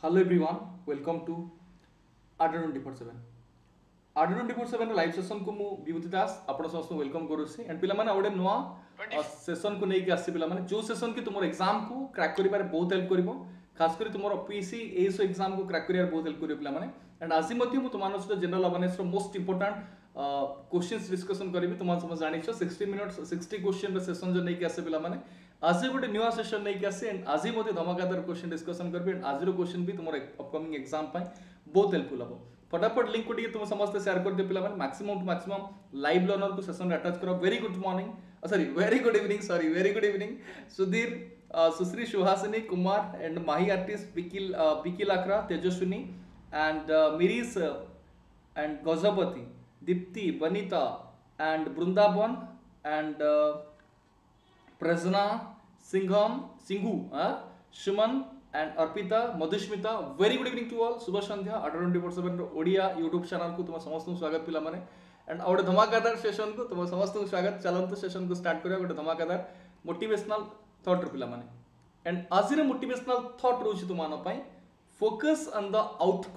Hello everyone, welcome to Adda 24/7. Adda 24/7 live session को मु विभूति दास आपण समस्त वेलकम करूसी एंड पिला माने ओडे नुआ सेशन को नेकी आसी पिला माने जो सेशन की तुमर एग्जाम को क्रैक करिबार बहुत हेल्प करिवो खास करी तुमर पीसी एसो एग्जाम को क्रैक करियार बहुत हेल्प करियो पिला माने एंड आजि मध्ये मु तुमान सहित जनरल अवेयरनेस रो मोस्ट इंपोर्टेंट क्वेश्चंस डिस्कशन करिवि तुमान समझ जानिछो 60 मिनिट्स 60 क्वेश्चन रो सेशन जो नेकी आसे पिला माने आज गोटे नुआ सेशन नहीं आसे एंड आज मते धमाकादार क्वेश्चन डिस्कशन करबे एंड आज क्वेश्चन भी तुमर अपकमिंग एग्जाम पाई बहुत हेल्पफुल हबो फटाफट लिंक को तुम समस्त शेयर कर दियो पिला माने maximum to maximum live learner को सेशन रे अटैच करो very good morning sorry very good evening very good evening Sudhir Sushri Suhasini Kumar and Mahi artist पिकिल आक्रा तेजस्विनी एंड मिरीस and Gajapati Dipti Vanita and Vrindavan and Prajna Singham Singhu Suman and Arpita Madhusmita very good evening to all शुभ संध्या Adda 24/7 ओडिया यूट्यूब चैनल को तुम समस्त स्वागत पिला माने एंड और धमाकादार सेशन को तुम समस्त स्वागत चलंत सेशन को स्टार्ट करिया गोटे धमाकादार मोटिवेशनल थॉट पिला माने एंड आज रे मोटिवेशनल थॉट रोची तुमान पई focus on the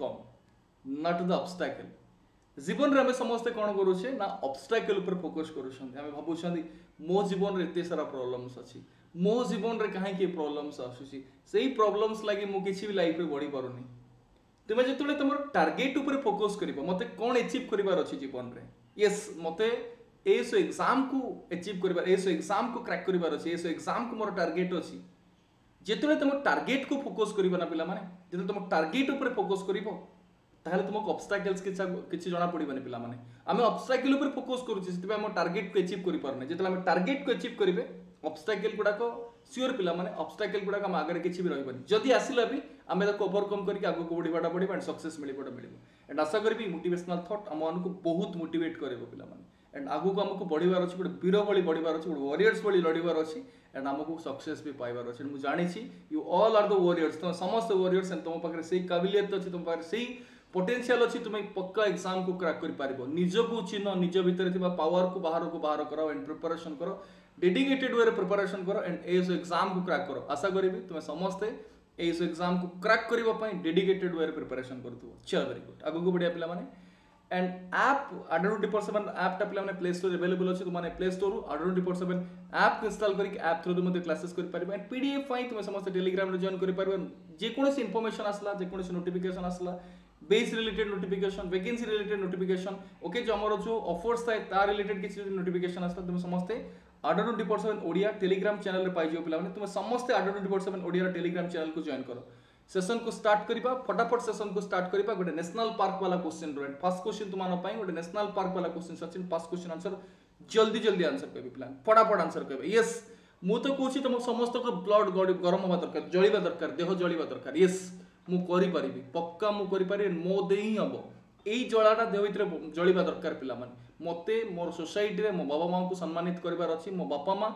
outcome not the obstacle जीवन रे हमें समस्त कोन करूछे ना ऑब्स्टैकल ऊपर फोकस करूछन हमें भाबुछन मो जीवन रे एते सारा प्रॉब्लम्स अछि मो जीवन रे काहे के प्रॉब्लम्स आसुची सेही प्रॉब्लम्स लागि मु किछि भी लाइफ रे बढ़ी पारुनी तुमे जेतले तमर टारगेट ऊपर फोकस करिवो मते कोन अचीव करिवार अछि जीवन रे यस मते एसो एग्जाम को अचीव करिवार एसो एग्जाम को क्रैक करिवार अछि एसो एग्जाम को मोर टारगेट अछि जेतले तमर टारगेट को फोकस करिवो ना पिला माने जेतले तमर टारगेट ऊपर फोकस करिवो ताहले तुमको ऑब्स्टैकल्स किछि जणा पड़िबनी पिला माने आमे ऑब्स्टैकल ऊपर फोकस करूछि सेति हम टारगेट को अचीव करि परने जेतले हम टारगेट को अचीव करिवे ऑब्स्टैकल गुडा को श्योर पिला माने ऑब्स्टैकल गुडा का आगे किछि भी रहिबनी जदी आसिला भी आमे ताको ओवरकम करके आगो को बढ़िबाटा पड़िबा एंड सक्सेस मिलिबाटा एंड आशा करबी मोटिवेशनल थॉट हम को बहुत मोटिवेट करेबो पिला माने एंड आगो को हमको बढ़िबार अछि गोटे वीर भली बढ़िबार अछि गोटे वॉरियर्स भली लड़िबार अछि एंड हमको सक्सेस भी पाइबार अछि मु जानि छी you all are the warriors तुम समस्त वॉरियर्स एंड तुम पाखरे सेही काबिलियत अछि तुम पाखरे सेही पोटेंशियल अछि तुम पक्का एग्जाम को क्रैक कर पारिबो निज को चिन्ह निज भीतर थिबा पावर को बाहर करो एंड प्रिपरेशन करो डेडिकेटेड वे प्रिपरेशन करो एंड एस एग्जाम को क्रैक करो आशा करिबी तुम समस्ते एस एग्जाम को क्रैक करबा पई डेडिकेटेड वे प्रिपरेशन करथु चल वेरी गुड आगो को बढ़िया पिला माने एंड ऐप Adda 24/7 ऐप टा पिला माने प्ले स्टोर अवेलेबल अछि तुम माने play store Adda 24/7 app install करके ऐप थ्रू मते क्लासेस कर पारिबो एंड पीडीएफ फाइ तुम समस्त टेलीग्राम रे जॉइन कर पारिबो जे कोनोसी इंफॉर्मेशन आसला जे कोनोसी नोटिफिकेशन आसला base related notification vacancy related notification okay जो हमर जो ऑफर्स थाए ता रिलेटेड किछि नोटिफिकेशन आसता तुम समस्त Adda 24/7 ओडिया टेलीग्राम चैनल रे पाइ जो पिला माने तुम समस्त Adda 24/7 ओडिया टेलीग्राम चैनल को जॉइन करो सेशन को स्टार्ट करिबा फटाफट सेशन को स्टार्ट करिबा गोटे नेशनल पार्क वाला क्वेश्चन रो फर्स्ट क्वेश्चन तुमान पई गोटे नेशनल पार्क वाला question Sachin first question answer जल्दी जल्दी आंसर करबी प्लान फटाफट आंसर करबे यस मु तो कहूची तुम समस्त को ब्लड गरम होबा दरकार जळिबा दरकार देह जळिबा दरकार यस मु करि परिबी पक्का मु करि पारि मो दे ही हबो एई जळाटा देह भितर जळिबा दरकार पिला माने मते मोर सोसाइटी रे मो बाबा मां को सम्मानित करबार अछि मो बापा मां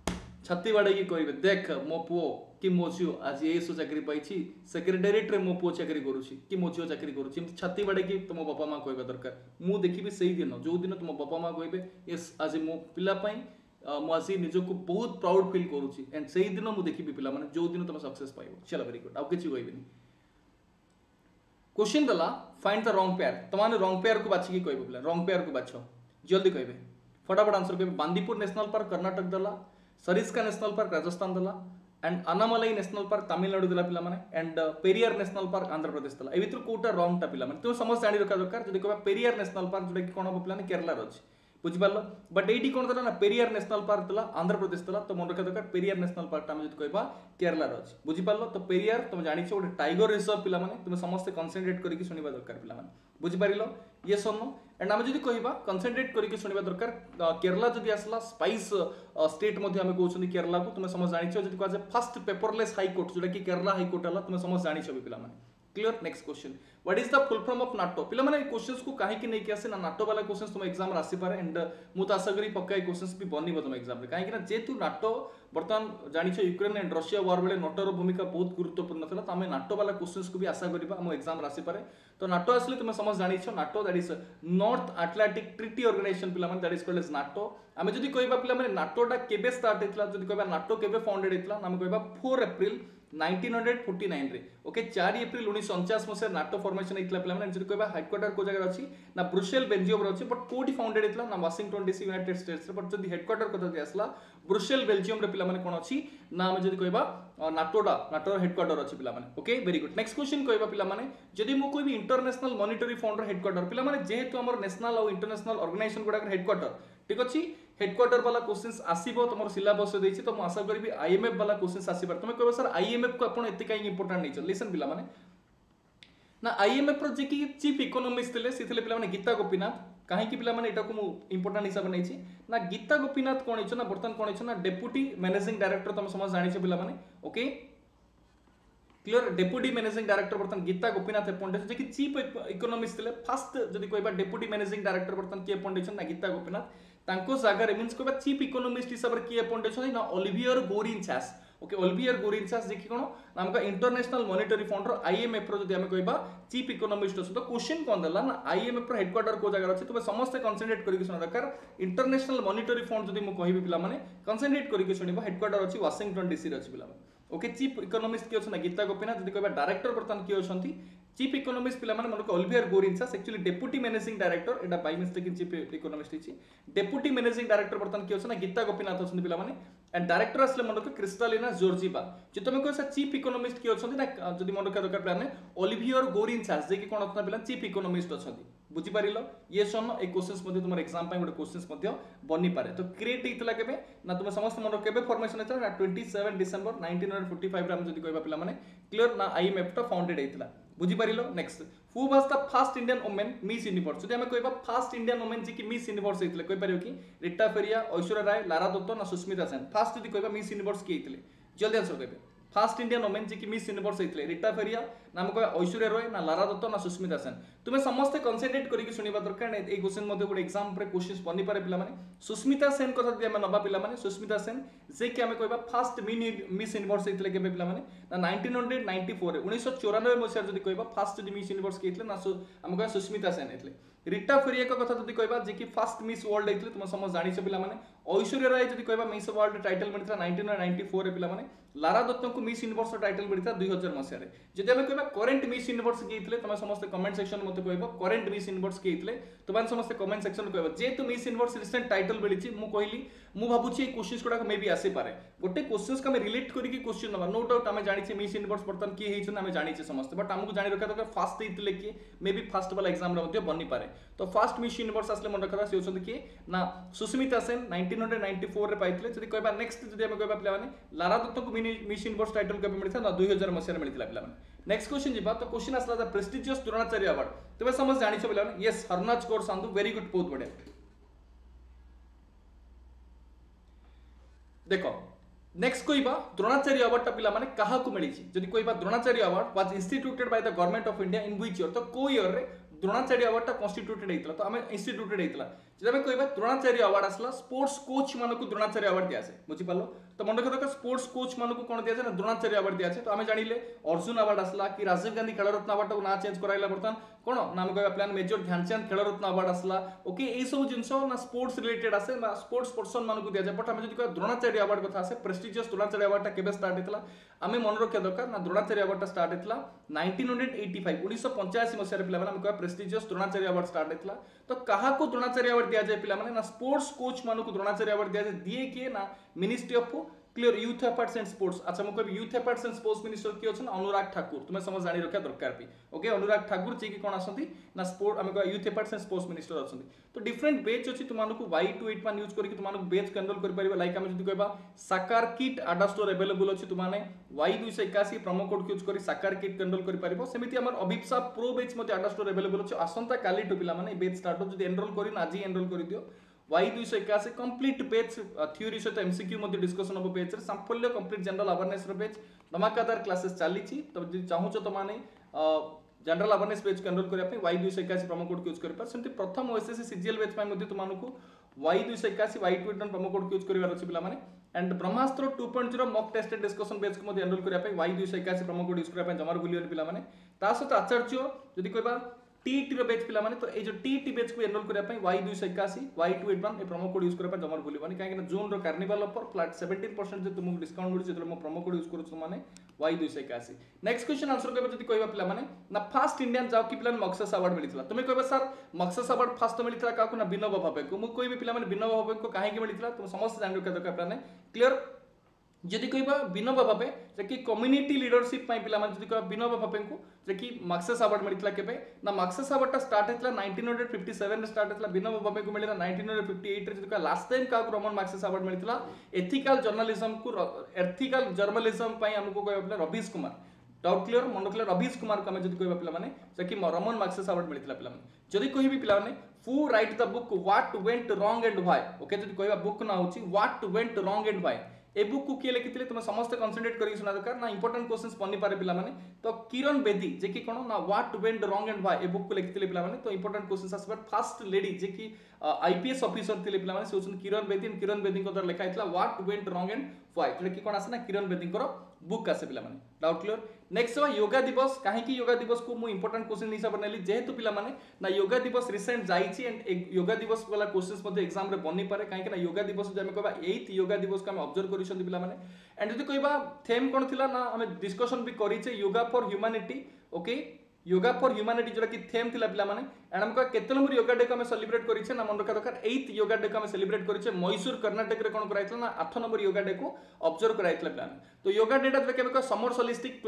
छाती बाड़े की कहबे देख मो पुओ कि मो झियो आज एसो चाकरी पाइछि सेक्रेटेरिएट रे मो पुओ चाकरी करूछि कि मो झियो चाकरी करूछि छाती बाड़े की तुम बापा मां कहबा दरकार मु देखिबे सेही दिन जो दिन तुम बापा मां कहबे यस आज मो पिला पई मु आसी निजो को बहुत प्राउड फील करूछि एंड सेही दिन मु देखिबे पिला माने जो दिन तुम सक्सेस पाइबो चलो वेरी गुड आ किछि कहबेनी क्वेश्चन दला फाइंड द रॉन्ग पेयर तमाने रॉन्ग पेयर को बाछि की कहबो पिला रॉन्ग पेयर को बाछो जल्दी कहबे फटाफट आंसर कहबे बांदीपुर नेशनल पार्क कर्नाटक दला सरिस्का नेशनल पार्क राजस्थान दला and Anamalai national park Tamil Nadu दला पिला माने and Periyar national park Andhra Pradesh दला ए भितर कोटा रॉन्ग टा पिला माने तुम समस्त जानि रखा दरकार जदी कहबा पेरियार नेशनल पार्क जोटा कि कोन हो पिला ने केरला रो अछि बुझि पारलो बट एडी कोन दला ना पेरियार नेशनल पार्क दला आंध्र प्रदेश दला तो मन रखा दरकार पेरियार नेशनल पार्क ता हम जदी कहबा केरला रो अछि बुझि पारलो तो पेरियार तुम जानि छ ओटे टाइगर रिजर्व पिला माने तुम समस्त कंसंट्रेट करिकि सुनिबा दरकार पिला माने बुझि पारिलो ये सोनो एंड हम जदी कहबा कंसंट्रेट करिकि सुनिबा दरकार केरला जदी आसला स्पाइस स्टेट मध्ये हम कहउछन केरला को तुम समस्त जानि छ जदी कहजे फर्स्ट पेपरलेस हाई कोर्ट जोटा कि केरला हाई कोर्ट हला तुम समस्त जानि छ पिला माने clear next question what is the full form of NATO पिला माने क्वेश्चंस को काहे कि नै कि आसे ना नाटो वाला क्वेश्चंस तुम एग्जाम रासी पारे एंड मु तो आशा करी पक्का क्वेश्चंस भी बनिबो तुम एग्जाम रे काहे कि ना जेतु नाटो वर्तमान जानि छ यूक्रेन एंड रशिया वार बेले नाटो रो भूमिका बहुत गुरुत्वपूर्ण थला त हमें नाटो वाला क्वेश्चंस को भी आशा करिबा हम एग्जाम रासी पारे तो नाटो असली तुम समझ जानि छ NATO that is North Atlantic Treaty Organization पिला माने that is called as NATO हमें जदी कहबा पिला माने नाटो टा केबे स्टार्ट हेतला जदी कहबा नाटो केबे फाउंडेड हेतला हम कहबा 4 अप्रैल 1949 रे ओके 4 एप्रिल 1949 मसिया नाटो फॉर्मेशन हेतला पिला माने जदी कहबा हेडक्वार्टर को जगह अछि ना ब्रुसेल बेल्जियम रे अछि बट कोठी फाउंडेड हेतला ना वाशिंगटन डीसी यूनाइटेड स्टेट्स रे बट जदी हेडक्वार्टर को जदी आसला ब्रुसेल बेल्जियम रे पिला माने कोन अछि ना हम जदी कहबा नाटो हेडक्वार्टर अछि पिला माने okay very good next question कहबा पिला माने जदी मो कोई भी इंटरनेशनल मॉनिटरी फंड रो हेडक्वार्टर पिला माने जेहेतु हमर नेशनल और इंटरनेशनल ऑर्गेनाइजेशन गुडा हेडक्वार्टर ठीक अछि हेडक्वार्टर वाला क्वेश्चंस आसीबो तुमर सिलेबस देछि तो म आशा करबी आईएमएफ वाला क्वेश्चंस आसीबार तुमे कहबो सर आईएमएफ को आपण एते काई इंपोर्टेंट नै छ लिसन पिला माने ना आईएमएफ रो जे की चीफ इकोनॉमिस्ट थिले से थिले पिला माने गीता गोपीनाथ काहे की पिला माने एटा को मु इंपोर्टेंट हिसाब नै छी ना गीता गोपीनाथ कोन छ ना बर्तन कोन छ ना डेप्यूटी मैनेजिंग डायरेक्टर तुम समझ जानि छ पिला माने okay clear deputy managing director बर्तन गीता गोपीनाथ अपॉइंटेड जे कि चीफ इकोनॉमिस्ट थिले फर्स्ट जदी कहबा डेप्यूटी मैनेजिंग डायरेक्टर बर्तन के अपॉइंटेड ना गीता गोपीनाथ तांको जागा रे मींस कहबा चीफ इकोनॉमिस्ट हिसाब रे की अपॉइंटेड छ ना Olivier Gourinchas okay Olivier Gourinchas जे कि कोन नामका इंटरनेशनल मॉनिटरी फंड रो आईएमएफ रो जदी हम कहबा चीफ इकोनॉमिस्ट छ तो क्वेश्चन कोन देला ना आईएमएफ रो हेडक्वार्टर को जागा अछि तो समस्त कंसंट्रेट करिक सुन दरकार इंटरनेशनल मॉनिटरी फंड जदी मु कहिबी पिला माने कंसंट्रेट करिक सुनिबो हेडक्वार्टर अछि वाशिंगटन डीसी रे अछि पिला माने ओके चीफ इकोनॉमिस्ट के अछि ना गीता गोपीनाथ जदी कहबा डायरेक्टर बर्तन के अछंती चीफ इकोनॉमिस्ट पिला माने मनको Olivier Gourinchas actually deputy managing director एटा बाय मिस्टेक चीफ इकोनॉमिस्ट अछि डेप्यूटी मैनेजिंग डायरेक्टर बर्तन के अछि ना गीता गोपीनाथ अछंती पिला माने एंड डायरेक्टर असले मनको क्रिस्टालिना जॉर्जिवा जे तुमे को चीफ इकोनॉमिस्ट के अछंती ना जदी मनको दरकार प्लान ओलिवियर गोरिनचास जे कि कोन अतना पिला चीफ इकोनॉमिस्ट अछंती बुझी पारिलो ये सन एक क्वेश्चंस मध्ये तुमर एग्जाम पाइ गोटे क्वेश्चंस मध्ये बनि पारे तो क्रिएट हितला केबे ना तुमे समस्त मन केबे फॉर्मेशन हेतला ना 27 डिसेंबर 1945 रे हम जदी कहबा पिला माने क्लियर ना आईएमएफ टा फाउंडेड हेतला बुझी पारिलो next who was the first Indian women Miss Universe जदी हम कहबा फर्स्ट इंडियन वुमेन जे कि मिस यूनिवर्स हेतले कहि पारियो कि रीटा फेरिया ऐश्वर्या राय लारा दत्त ना सुष्मिता सेन फर्स्ट जदी कहबा मिस यूनिवर्स के हेतले जल्दी आंसर कहबे फर्स्ट इंडियन वुमेन जे कि मिस यूनिवर्स हेतले रीटा फेरिया नाम को ऐश्वर्या राय ना लारा दत्त ना सुष्मिता सेन तुमे समस्त कंसंट्रेट करिक सुनिबा दरकार ए क्वेश्चन मध्ये गोटे एग्जाम रे क्वेश्चंस बनि पारे पिला माने सुष्मिता सेन कथा जे हम नबा पिला माने सुष्मिता सेन जे कि हम कहबा फर्स्ट मिस यूनिवर्स हेतले केबे पिला माने ना 1994 रे 1994 मसिया जदी कहबा फर्स्ट मिस यूनिवर्स के हेतले ना हम कहबा सुष्मिता सेन हेतले रीटा फेरिया का कथा जदी कहबा जे कि फर्स्ट मिस वर्ल्ड हेतले तुम समझ जानि छ पिला माने ऐश्वर्या राय जदी कहबा मिस वर्ल्ड टाइटल मिलता 1994 रे पिला माने लारा दत्त को मिस यूनिवर्स टाइटल मिलता 2000 मसिया रे जदी हम कहबा करंट मिस यूनिवर्स के हेतले तुम समस्त कमेंट सेक्शन मते कहबा करंट मिस यूनिवर्स के हेतले तुम समस्त कमेंट सेक्शन कहबा जे तो मिस यूनिवर्स रिसेंट टाइटल मिलिछि मु कहली मु भाबुछि ए क्वेश्चंस गुडा मे बी आसे पारे गोटे क्वेश्चंस का मे रिलेट करी कि क्वेश्चन नबा नो डाउट हमें जानि छै मिस यूनिवर्स बर्तन की हेइ छै हमें जानि छै समस्त बट हमकु जानि रखा दरकार फास्ट हेतले कि मे बी फास्ट वाला एग्जाम रे मध्ये बनि पारे तो फास्ट मिस यूनिवर्स असले मन रखा से होछन कि ना सुष्मिता सेन 1994 रे पाइतले जदी कहबा नेक्स्ट जदी हम कहबा पिला माने लारा दत्त को मिस यूनिवर्स टाइटल केबे मिलिथा ना 2000 मसिया रे मिलितला पिला माने नेक्स्ट क्वेश्चन जिबा तो क्वेश्चन असला द प्रेस्टिजियस द्रोणाचार्य अवार्ड तबे समझ जानि छ पिला माने yes Harnaaz Kaur Sandhu very good बहुत बढ़िया देखो नेक्स्ट कहबा द्रोणाचार्य अवार्ड ता पिला माने काहा को मिली छी जदी कहबा Dronacharya award was instituted by the government of India in which year तो को ईयर रे द्रोणाचार्य अवार्ड ता कॉन्स्टिट्यूटेड हेतला तो हमें इंस्टीट्यूटेड हेतला जदी हम कहबा द्रोणाचार्य अवार्ड असला स्पोर्ट्स कोच मानको द्रोणाचार्य अवार्ड दिया से बुझी पालो तो मन रखा स्पोर्ट्स कोच मानको कोन दिया से ना द्रोणाचार्य अवार्ड दिया से तो हमें जानिले अर्जुन अवार्ड असला कि राजीव गांधी खेल रत्न अवार्ड को ना चेंज कराइला बर्तन कोन नाम कहबा प्लान मेजर ध्यानचंद खेल रत्न अवार्ड असला ओके ए सब जिंसो ना स्पोर्ट्स रिलेटेड आसे ना स्पोर्ट्स पर्सन मानको दिया जाय बट हमें जदी कहबा द्रोणाचार्य अवार्ड कथा आसे प्रेस्टिजियस द्रोणाचार्य अवार्ड ता केबे स्टार्ट हेतला हमें मन रखा दरकार ना द्रोणाचार्य अवार्ड ता स्टार्ट हेतला 1985 मसिया रे पिला माने हम कहबा प्रेस्टिजियस द्रोणाचार्य अवार्ड स्टार्ट हेतला तो काहा को द्रोणाचार्य अवार्ड दिया जाय पिला माने ना स्पोर्ट्स कोच मानको द्रोणाचार्य अवार्ड दिया जाय दिए के ना ministry of clear youth affairs and sports अच्छा मु कहबी youth affairs and sports minister की अछन अनुराग ठाकुर तुमे समझ जानि रखा दरकार भी ओके अनुराग ठाकुर जे कि कोन आसंती ना स्पोर्ट हम कह youth affairs and sports minister अछंती तो डिफरेंट बैच अछि तुमानको Y28 यूज करके तुमानको बैच कंट्रोल कर परिबा लाइक हम जदी कहबा साकार किट आडा स्टोर अवेलेबल अछि Tumane Y281 promo code use करी साकार किट कंट्रोल कर परिबो सेमिति हमर अभिप्सा प्रो बैच मध्ये आडा स्टोर अवेलेबल अछि आसंता काली टो पिला माने बैच स्टार्ट हो जदी एनरोल करिन आजि एनरोल करि दियो Y281 कंप्लीट पेज थ्योरी सहित एमसीक्यू मध्ये डिस्कशन हो पेज रे संपूर्ण कंप्लीट जनरल अवेयरनेस रो पेज धमाकादार क्लासेस चाली छी तो जदी चाहू छ तो माने जनरल अवेयरनेस पेज कंट्रोल करिया पे Y281 प्रोमो कोड यूज करि पर सेंति प्रथम ओएसएससी सीजीएल बैच पे मध्ये तुमानको Y281 Y281 promo code use करिवार अछि पिला माने and Brahmastra 2.0 mock test discussion batch को मध्ये एनरोल करिया पे Y281 प्रोमो कोड यूज करिया पे जमार बुलियन पिला माने ता सहित आचार्य जदी कहबा टीटी रो बैच पिला माने तो ए जो टीटी बैच को एनरोल करिया पे Y281 Y281 ए प्रोमो कोड यूज करिया पे जमार बुलियन काहे कि जून रो कार्निवल ऑफर फ्लैट 17% जे तुमको डिस्काउंट मिलि जे तुम प्रोमो कोड यूज करू माने वाई 281। नेक्स्ट क्वेश्चन आंसर करबे जदी कहबा पिला माने ना फास्ट इंडियन जाव की पिला मक्सेस अवार्ड मिलितला तुमे कहबा सर मक्सेस अवार्ड फास्ट तो मिलितला काकू ना विनोबा भावे को मु कहबे पिला माने विनोबा भावे को काहे के मिलितला तुम समस्त जान रखा दरकार पिला ने क्लियर जदि कहबा विनोबा भावे जे कि कम्युनिटी लीडरशिप पई पिला माने जदि कहबा विनोबा भावे को जे कि मक्सेस अवार्ड मिलितला केबे ना मक्सेस अवार्ड स्टार्ट हेतला 1957 रे स्टार्ट हेतला विनोबा भावे को मिलिला 1958 रे जदि कहबा लास्ट टाइम का रोमन मक्सेस अवार्ड मिलितला एथिकल जर्नलिज्म को एथिकल जर्नलिज्म पई हमको कहबा पिला रवीश कुमार डाउट क्लियर मन क्लियर रवीश कुमार को हमें जदि कहबा पिला माने जे कि रोमन मक्सेस अवार्ड मिलितला पिला माने जदि कहबी पिला माने who write the book what went wrong and why okay जदि कहबा बुक ना होची what went wrong and why a book को किए लिखिथिले तुम समस्त कंसंट्रेट करी सुना दरकार ना इंपोर्टेंट क्वेश्चंस पन्नी पारे पिला माने तो किरण बेदी जे कि कोन ना what went wrong and why a book को लिखिथिले पिला माने तो इंपोर्टेंट क्वेश्चंस आसबर फर्स्ट लेडी जे कि आईपीएस ऑफिसर थिले पिला माने से होछन किरण बेदी को दर लिखा हितला what went wrong and why जे कि कोन आसे ना किरण बेदी को बुक आसे पिला माने डाउट क्लियर नेक्स्ट है योगा दिवस काहे कि योगा दिवस को मु इंपोर्टेंट क्वेश्चन हिसाब नेली जेहेतु पिला माने ना योगा दिवस रिसेंट जाईची एंड योगा दिवस वाला क्वेश्चंस मध्ये एग्जाम रे बनी पारे काहे कि ना योगा दिवस जे हम कहबा 8th योगा दिवस को हम ऑब्जर्व करिसथि पिला माने एंड जदि कहबा थेम कोन थिला ना हम डिस्कशन भी करिचे yoga for humanity okay yoga for humanity जोटा कि थेम थिला पिला माने एंड हमका केते नंबर योगा डे को हम सेलिब्रेट करिचे ना मन रखा दरकार 8th योगा डे को हम सेलिब्रेट करिचे मैसूर कर्नाटक रे कोन कराइतला ना 8 नंबर योगा डे को ऑब्जर्व कराइतला पिला तो योगा डे टा केबे समर सोलिस्टिक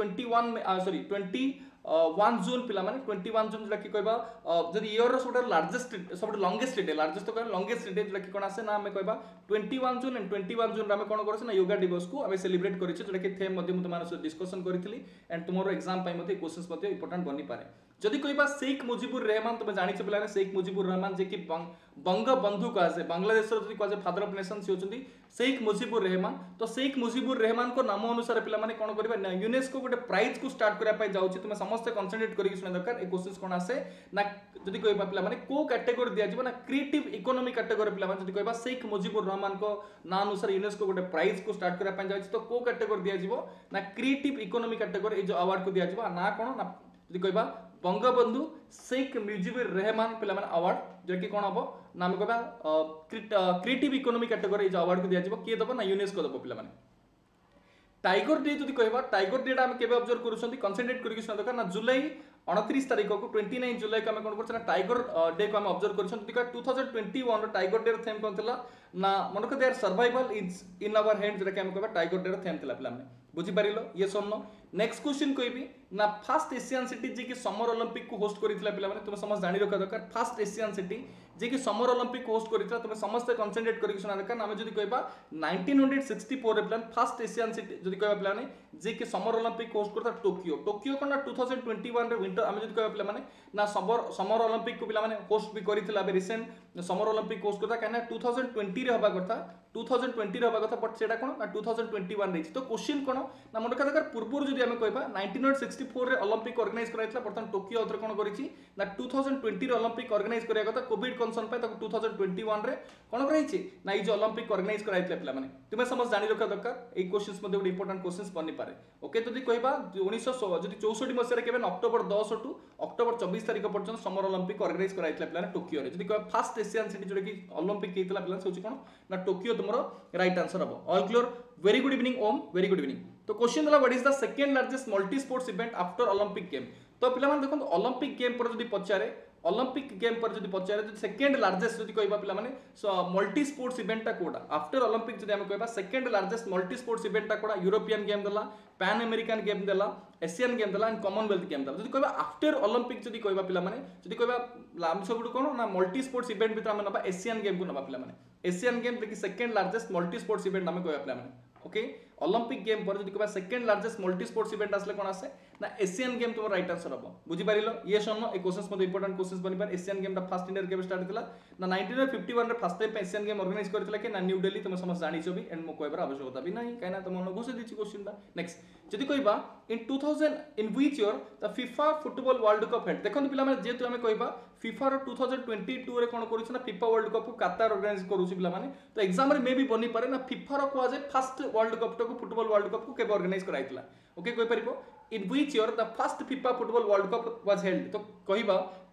21 जून पिला माने 21 जून जोटा कि कहबा जदि ईयर रो सबटा लार्जेस्ट सबटा लॉन्गेस्ट डे लार्जेस्ट तो कहबा लॉन्गेस्ट डे जोटा कि कोन आसे ना हम कहबा 21 जून एंड 21 जून रे हम कोन करसे ना योगा दिवस को हम सेलिब्रेट करिचे जोटा कि थेम मध्ये मु तमान से डिस्कशन करितली एंड तुमरो एग्जाम पई मध्ये क्वेश्चंस मध्ये इंपोर्टेंट बनी पारे जदि कहबा शेख मुजिबुर रहमान तुम जानि छ पिला शेख मुजिबुर रहमान जे कि बंगबंधु को आसे बांग्लादेश रो जदि को फादर ऑफ नेशन से होचंदी शेख मुजिबुर रहमान तो शेख मुजिबुर रहमान को नाम अनुसार पिला माने कोन करबा यूनेस्को गोटे प्राइज को स्टार्ट करा पई जाउची तुम समस्त कंसंट्रेट करी सुना दरकार ए क्वेश्चंस कोन आसे ना जदि कहबा पिला माने को कैटेगरी दिया जिवो ना क्रिएटिव इकोनॉमी कैटेगरी पिला माने जदि कहबा शेख मुजिबुर रहमान को नाम अनुसार यूनेस्को गोटे प्राइज को स्टार्ट करा पई जाउची तो को कैटेगरी दिया जिवो ना क्रिएटिव इकोनॉमी कैटेगरी ए जो अवार्ड को दिया जिवो ना कोन ना जदि कहबा बंगबंधु शेख मुजिबुर रहमान पिला माने अवार्ड जो कि कोन हबो नाम कहबा क्रिएटिव इकोनॉमी कैटेगरी जो अवार्ड को दिया जिवो के दबो ना यूनेस्को दबो पिला माने टाइगर डे जदि कहबा टाइगर डे हम केबे ऑब्जर्व करूछंती कंसंट्रेट करिक सुना दरकार ना जुलाई 29 तारिख को 29 जुलाई को हम कोन करछना टाइगर डे को हम ऑब्जर्व करिछंती 2021 रो टाइगर डे रो थीम कोन थिला ना मन को their survival is in our hand जेटा कि हम कहबा टाइगर डे रो थीम थिला पिला माने बुझी पारिलो ये सुननो नेक्स्ट क्वेश्चन कहबी ना फर्स्ट एशियन सिटी जे कि समर ओलंपिक को होस्ट करितला पिला माने तुम समझ जानि रखा दरकार फर्स्ट एशियन सिटी जे कि समर ओलंपिक को होस्ट करितला तुम समस्त कंसंट्रेट करिक सुना दरकार ना हम जदि कहबा 1964 रे प्लान फर्स्ट एशियन सिटी जदि कहबा पिला माने जे कि समर ओलंपिक को होस्ट करता टोक्यो कोन ना 2021 रे विंटर हम जदि कहबा पिला माने ना समर ओलंपिक को पिला माने होस्ट भी करितला बे रिसेंट समर ओलंपिक होस्ट करता काना 2020 रे हबा करता 2020 रे हबा करता बट सेटा कोन ना 2021 रे तो क्वेश्चन कोन ना मन रखा दरकार पूर्व जदि हम कहबा 1964 रे ओलंपिक ऑर्गेनाइज कराइतला बर्तन टोक्यो अत्र कोन करिछि ना 2020 रे ओलंपिक ऑर्गेनाइज करिया कथा कोविड कंसर्न पे ताको 2021 रे कोन कराइछि ना ई जो ओलंपिक ऑर्गेनाइज कराइतला पिला माने तुमे समझ जानि रखा दरकार ए क्वेश्चंस मध्ये ଗୋଟେ इंपोर्टेंट क्वेश्चंस बनि पारे ओके जदि कहबा 1900 जदि 64 मसिया रे केबे अक्टोबर 10 टू अक्टोबर 24 तारिख पर्यंत समर ओलंपिक ऑर्गेनाइज कराइतला पिला टोक्यो रे जदि कहबा फर्स्ट एशियन सिटी जोडे कि ओलंपिक केइतला पिला से होछि कोन ना टोक्यो तुमरो राइट आंसर हबो all clear very good evening Om very good evening तो क्वेश्चन दला what is the second largest multi sports event after Olympic game तो पिला माने देखो ओलंपिक गेम पर जदि पचारे ओलंपिक गेम पर जदि पचारे तो सेकंड लार्जेस्ट जदि कहबा पिला माने मल्टी स्पोर्ट्स इवेंट ता कोडा आफ्टर ओलंपिक जदि हम कहबा second largest multi sports event ता कोडा यूरोपियन गेम दला पैन अमेरिकन गेम दला एशियन गेम दला एंड कॉमनवेल्थ गेम दला जदि कहबा आफ्टर ओलंपिक जदि कहबा पिला माने जदि कहबा हम सब कोन ना मल्टी स्पोर्ट्स इवेंट भीतर हम नबा एशियन गेम को नबा पिला माने एशियन गेम देखि second largest multi sports event हम कहबा पिला माने ओके ओलंपिक गेम पर जदि कहबा second largest multi sports event आसले कोन आसे ना एशियन गेम तुम राइट आंसर हबो बुझी पारिलो ये सुनो ए क्वेश्चंस मध्ये इंपोर्टेंट क्वेश्चंस बनि पार एशियन गेम दा फर्स्ट इंडिया केबे स्टार्ट थिला ना 1951 रे first time Asian game organize करथिला के ना न्यू दिल्ली तुम समझ जानि छबी एंड मो कहबर आवश्यकता भी नहीं काइना तुम मन घोषित दिछि क्वेश्चन दा नेक्स्ट जदि कहबा in 2000 in which year the FIFA football World Cup held देखन पिला माने जेतु हमें कहबा फीफा रो 2022 रे कोन करूछ ना फीफा वर्ल्ड कप को कतार ऑर्गेनाइज करूछ पिला माने तो एग्जाम रे मे भी बनी पारे ना फीफा रो को जे फर्स्ट वर्ल्ड कप को फुटबॉल वर्ल्ड कप को केबे ऑर्गेनाइज कराइतला ओके कोइ परिबो in which year the first FIFA football World Cup was held तो कहबा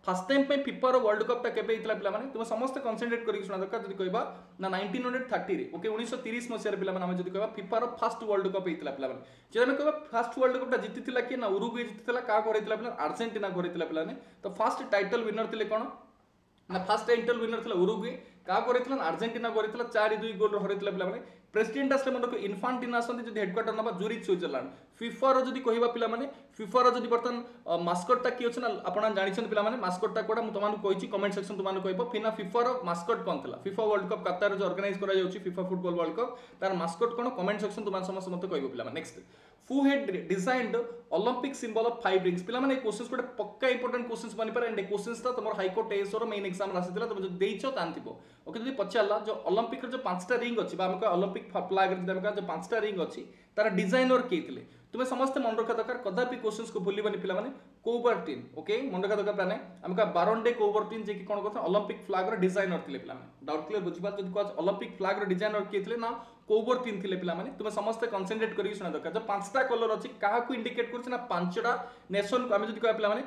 फास्ट टाइम पे फिफा रो वर्ल्ड कप टा केबे हितला पिला माने तुम समस्त कंसंट्रेट करिक सुना दरकार जदी कहबा ना 1930 रे ओके 1930 मसिया रे पिला माने हम जदी कहबा फिफा रो फर्स्ट वर्ल्ड कप हितला पिला माने जे हम कहबा फर्स्ट वर्ल्ड कप टा जीतिथिला कि ना उरुग्वे जीतिथिला का करैतिला पिला अर्जेंटीना करैतिला पिला ने तो फर्स्ट टाइटल विनर थिले कोन ना फर्स्ट टाइटल विनर थिला उरुग्वे का करैतिला अर्जेंटीना करैतिला 4-2 गोल रो हरैतिला पिला माने प्रेसिडेंट असले मन को इन्फांटिनो आसंती जदी हेडक्वार्टर नबा जूरिच स्विट्जरलैंड फिफा रो जदी कहबा पिला माने फिफा रो जदी बर्तन मास्कट ता की अछि ना आपण जानि छन पिला माने मास्कट ता कोडा मु तमानु कहिछि कमेंट सेक्शन तमानु कहबो फिना फिफा रो मास्कट कोन थला फिफा वर्ल्ड कप कतार जो ऑर्गेनाइज करा जाउछि फिफा फुटबॉल वर्ल्ड कप तार मास्कट कोन कमेंट सेक्शन तमानु समस्त मते कहबो पिला माने next who had designed Olympic symbol of 5 rings पिला माने क्वेश्चंस कोडे पक्का इंपोर्टेंट क्वेश्चंस बनि पारे एंड क्वेश्चंस ता तमर हाई कोर्ट एएस रो मेन एग्जाम रासितला तम जो देइछो तांतिबो ओके जदी पचाला जो ओलंपिक रो जो 5टा रिंग अछि बा हमका ओलंपिक फ्लैग रे हमका जो 5टा रिंग अछि तार डिजाइनर के थिले तुमे समस्त मन रखा दरकार कदापि क्वेश्चंस को भूली बनि पिला माने कोबर्टिन ओके मन रखा दरकार प्लाने हमका बारोंडे कोबर्टिन जे कि कोन कथा ओलंपिक फ्लैग रो डिजाइनर थिले पिला माने डाउट क्लियर बुझिबा जदी को ओलंपिक फ्लैग रो डिजाइनर के थिले ना कोबर्टिन थिले पिला माने तुमे समस्त कंसंट्रेट करी सुना दरकार जो 5टा कलर अछि काहा को इंडिकेट करछ ना 5टा नेशन को हम जदी कहै पिला माने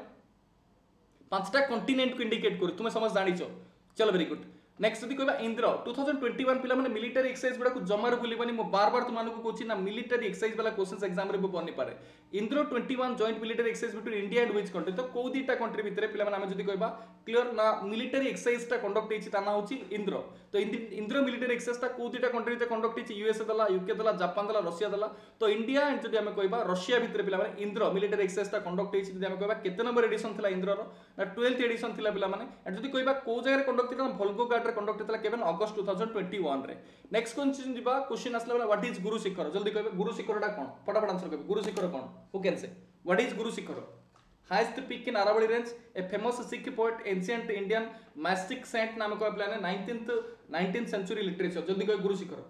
5टा कॉन्टिनेंट को इंडिकेट करू तुमे समझ जानिछो चलो वेरी गुड नेक्स्ट जदी कहबा इंद्र 2021 पिला माने मिलिटरी एक्सरसाइज बडा को जमार बुलीबानी मो बार बार तुमानु को कोछि ना मिलिटरी एक्सरसाइज वाला क्वेश्चंस एग्जाम रे बनि पारे Indra 21 joint military exercise between India and which country तो को दीटा कंट्री भितरे पिला माने हम जदी कहबा क्लियर ना मिलिटरी एक्सरसाइज ता कंडक्ट हेछि ता ना होछि इंद्र तो इंद्र मिलिटरी एक्सरसाइज ता को दीटा कंट्री ते कंडक्ट हेछि यूएसए दला यूके दला जापान दला रशिया दला तो इंडिया एंड जदी हम कहबा रशिया भितरे पिला माने इंद्र मिलिटरी एक्सरसाइज ता कंडक्ट हेछि जदी हम कहबा केते नंबर एडिशन थिला इंद्र रो ना 12th एडिशन थिला पिला माने एंड जदी कहबा को जगह रे कंडक्ट थिला वोल्गोग्राड रे कंडक्ट थिला केवन अगस्त 2021 रे नेक्स्ट क्वेश्चन दिबा क्वेश्चन असला व्हाट इज गुरु शिखर जल्दी कहबे गुरु शिखर टा कोन फटाफट आंसर कहबे गुरु शिखर कोन who can say what is Guru Shikhar highest peak in Aravalli range a famous Sikh poet ancient Indian mystic saint नाम को प्लान 19th सेंचुरी लिटरेचर जल्दी कहबे गुरु शिखर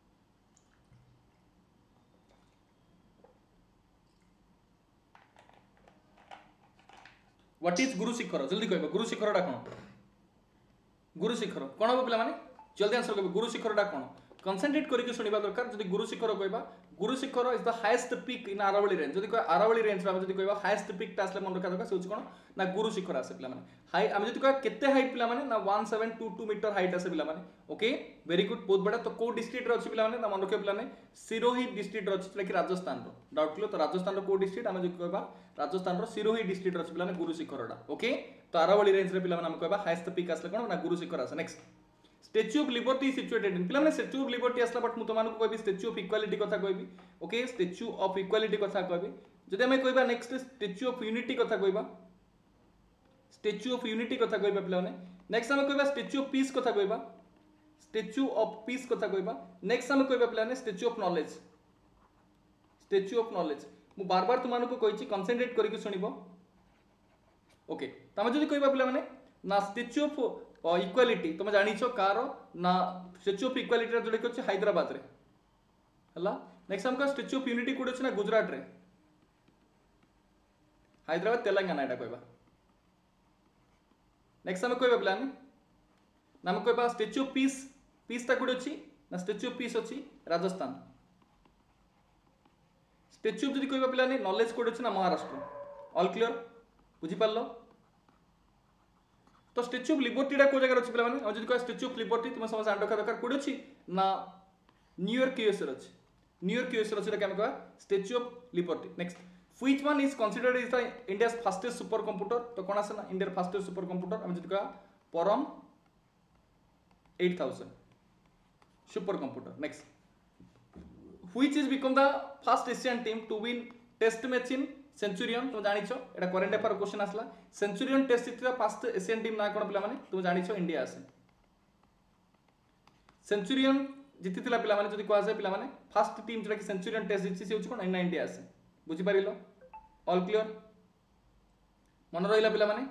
व्हाट इज गुरु शिखर जल्दी कहबे गुरु शिखर टा कोन गुरु शिखर कोन हो पिला माने जल्दी आंसर कहबे गुरु शिखर टा कोन कंसंट्रेट करके सुनिबा दरकार जदी गुरु शिखर कहबा Guru Shikhar is the highest peak in Aravalli range जदी कह अरावली रेंज हम जदी कहबा हाईएस्ट पीक ता असले मन रखा दरकार सोच कोन ना गुरु शिखर आसे पिला माने हाई हम जदी कह केते हाइट पिला माने ना 1722 मीटर हाइट आसे पिला माने ओके वेरी गुड बहुत बड़ा तो को डिस्ट्रिक्ट रो अछि पिला माने ना मन रखे पिला ने सिरोही डिस्ट्रिक्ट रो अछि कि राजस्थान रो डाउट क्लियर तो राजस्थान रो को डिस्ट्रिक्ट हम जदी कहबा राजस्थान रो सिरोही डिस्ट्रिक्ट रो अछि पिला ने गुरु शिखर रा ओके तो अरावली रेंज रे पिला माने हम कहबा हाईएस्ट पीक आसले कोन ना गुरु शिखर आसे next Statue of Liberty situated in पिला माने स्टैच्यू ऑफ लिबर्टी असला बट मु तमानको कहबी स्टैच्यू ऑफ इक्वालिटी कथा कहबी ओके स्टैच्यू ऑफ इक्वालिटी कथा कहबी जदि हम कहबा नेक्स्ट स्टैच्यू ऑफ यूनिटी कथा कहबा स्टैच्यू ऑफ यूनिटी कथा कहबा पिला माने नेक्स्ट हम कहबा स्टैच्यू ऑफ पीस कथा कहबा स्टैच्यू ऑफ पीस कथा कहबा नेक्स्ट हम कहबा पिला ने Statue of Knowledge Statue of Knowledge मु बार बार तमानको कहिछि कंसंट्रेट करिके सुनिबो ओके तमे जदि कहबा पिला माने ना स्टैच्यू ऑफ इक्वालिटी तुम जानिछो कार ना स्टैच्यू ऑफ इक्वालिटी जोड़े के हैदराबाद रे हला नेक्स्ट हमका स्टैच्यू ऑफ यूनिटी कोड अछि ना गुजरात रे हैदराबाद तेलंगाना एटा कहबा नेक्स्ट हम कहबा प्लान नाम कहबा स्टैच्यू ऑफ पीस पीस ता कोड अछि ना स्टैच्यू ऑफ पीस अछि राजस्थान स्टैच्यू ऑफ जदी कहबा प्लान नॉलेज कोड अछि ना महाराष्ट्र ऑल क्लियर बुझी पारलो तो स्टैच्यू ऑफ लिबर्टी टा को जगह अछि पिला माने और जदी को स्टैच्यू ऑफ लिबर्टी तुम समझ आंडो का दरकार कोड अछि ना न्यूयॉर्क यूएसए अछि न्यूयॉर्क यूएसए अछि का हम कहबा Statue of Liberty next which one is considered is the India's fastest super computer तो कोन आसे ना इंडिया फास्टेस्ट सुपर कंप्यूटर हम जदी का Param 8000 super computer next which is become the first Asian team to win test match in Centurion तुम जानिछो एटा करंट अफेयर क्वेश्चन आसला सेंचुरियन टेस्ट जितला फर्स्ट एशियन टीम ना कोन पिला माने तुम जानिछो इंडिया आसे सेंचुरियन जितिथिला पिला माने जदी कोआ जाय पिला माने फर्स्ट टीम जरा कि सेंचुरियन टेस्ट जिति से होछ कोन इंडिया आसे बुझी पारिलो ऑल क्लियर मन रहिला पिला माने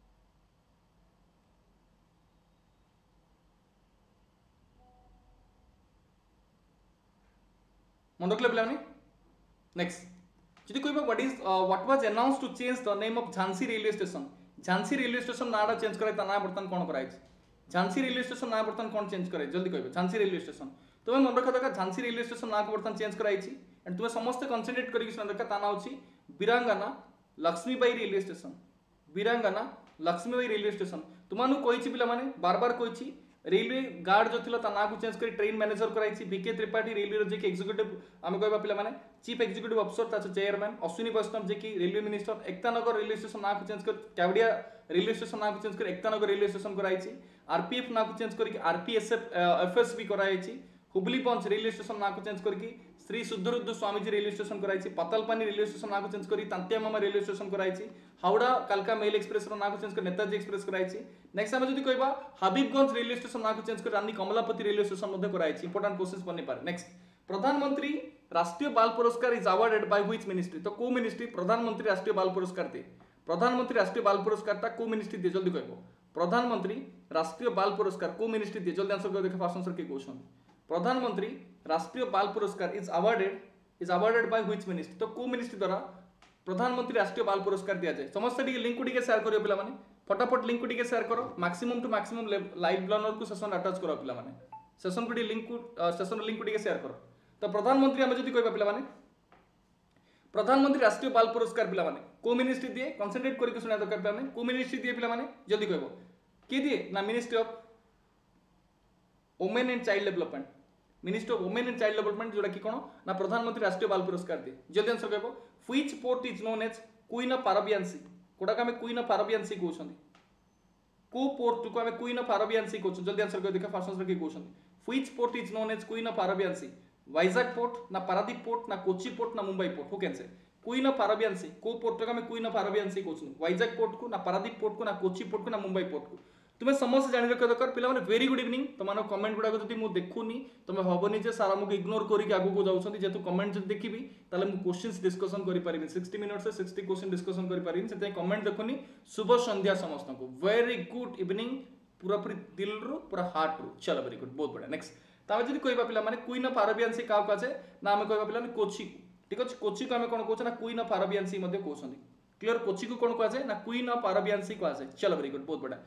मन रखले पिला माने नेक्स्ट जदि कहबा what was announced to change the name of Jhansi railway station नाडा चेंज करे ता ना बर्तन कोन कराइ झांसी रेलवे स्टेशन ना बर्तन कोन चेंज करे जल्दी कहबे झांसी रेलवे स्टेशन तुम मन रखा दरकार झांसी रेलवे स्टेशन ना बर्तन चेंज कराइ एंड तुम समस्त कंसंट्रेट करिक सुना दरकार ता ना होची Virangana Lakshmibai railway station Virangana Lakshmibai railway station तुमनु कहिछि पिला माने बार बार कहिछि रेलवे गार्ड जो थिला ता ना को चेंज करी ट्रेन मैनेजर कराइछि बीके त्रिपाठी रेलवे रो जे कि एग्जीक्यूटिव आमे कहबा पिला माने चीफ एग्जीक्यूटिव ऑफिसर ता चेयरमैन अश्विनी वैष्णव जे कि railway minister Ektanagar railway station ना को चेंज कर केवड़िया रेलवे स्टेशन ना को चेंज कर एकतानगर रेलवे स्टेशन कराइछि आरपीएफ ना को चेंज करी आरपीएसएफ एफएसबी कराइछि हुबली पंच रेलवे स्टेशन ना को चेंज करके श्री शुद्धरुद्र स्वामीजी रेलवे स्टेशन कराइछि पतालपानी रेलवे स्टेशन ना को चेंज करी तांतिया मामा रेलवे स्टेशन कराइछि हावड़ा कालका मेल एक्सप्रेस रो ना को चेंज कर नेताजी एक्सप्रेस कराइछि नेक्स्ट हम जदी कहबा हबीबगंज रेलवे स्टेशन ना को चेंज कर रानी कमलापति रेलवे स्टेशन मध्ये कराइछि इंपोर्टेंट क्वेश्चंस बनि पारे नेक्स्ट प्रधानमंत्री Rashtriya Bal Puraskar is awarded by which ministry तो को मिनिस्ट्री प्रधानमंत्री राष्ट्रीय बाल पुरस्कार दे प्रधानमंत्री राष्ट्रीय बाल पुरस्कार ता को मिनिस्ट्री दे जल्दी कहबो प्रधानमंत्री राष्ट्रीय बाल पुरस्कार को मिनिस्ट्री दे जल्दी आंसर कर देखा फास्ट आंसर के क्वेश्चन प्रधानमंत्री Rashtriya Bal Puraskar is awarded by which ministry तो को मिनिस्ट्री द्वारा प्रधानमंत्री राष्ट्रीय बाल पुरस्कार दिया जाए समस्त लिंक को शेयर करियो पिला माने फटाफट लिंक को शेयर करो maximum to maximum live learner को सेशन अटैच करो पिला माने सेशन को लिंक को सेशन लिंक को शेयर करो तो प्रधानमंत्री हम जदी कहबा पिला माने प्रधानमंत्री राष्ट्रीय बाल पुरस्कार पिला माने को मिनिस्ट्री दिए कंसंट्रेट करके सुना दरकार पिला माने को मिनिस्ट्री दिए पिला माने जदी कहबो के दिए ना ministry of women and child development ministry of women and child development जोड़ा कि कोन ना प्रधानमंत्री राष्ट्रीय बाल पुरस्कार दिए जल्दी आंसर कहबो which port is known as queen of Arabian sea कोडा का में क्वीन ऑफ अरेबियन सी कहउछंदी को पोर्ट को हमें क्वीन ऑफ अरेबियन सी कहउछ जल्दी आंसर कर देखा फास्ट आंसर के question which port is known as queen of Arabian sea Vizag port ना पारादीप पोर्ट ना कोची पोर्ट ना Mumbai port who can say queen of Arabian sea को पोर्ट का में क्वीन ऑफ अरेबियन सी कहउछ वाइजाग पोर्ट को ना पारादीप पोर्ट को ना कोची पोर्ट को ना मुंबई पोर्ट को तुम्हें समस्त जानि रख दरकार पिला माने वेरी गुड इवनिंग तुम कमेंट गुडा जदि मु देखुनी तुम हबनी जे सारा मुके इग्नोर करिक आगु को जाउछंती जेतु कमेंट जदि देखिबी ताले मु क्वेश्चंस डिस्कशन करि परिबि 60 मिनिट से 60 क्वेश्चन डिस्कशन करि परिबि सेते कमेंट देखुनी शुभ संध्या समस्त को वेरी गुड इवनिंग पूरा पूरी दिल रो पूरा हार्ट रो चलो वेरी गुड बहुत बढ़िया नेक्स्ट तामे जदि कहबा पिला माने क्वीन ऑफ अरेबियन सी का काছে ना हम कहबा पिला माने कोची ठीक अछि कोची को हम कोन कहछ ना क्वीन ऑफ अरेबियन सी मध्ये कहछंती क्लियर कोची को कोन कहछ ना क्वीन ऑफ अरेबियन सी कहछ चलो वेरी गुड बहुत बढ़िया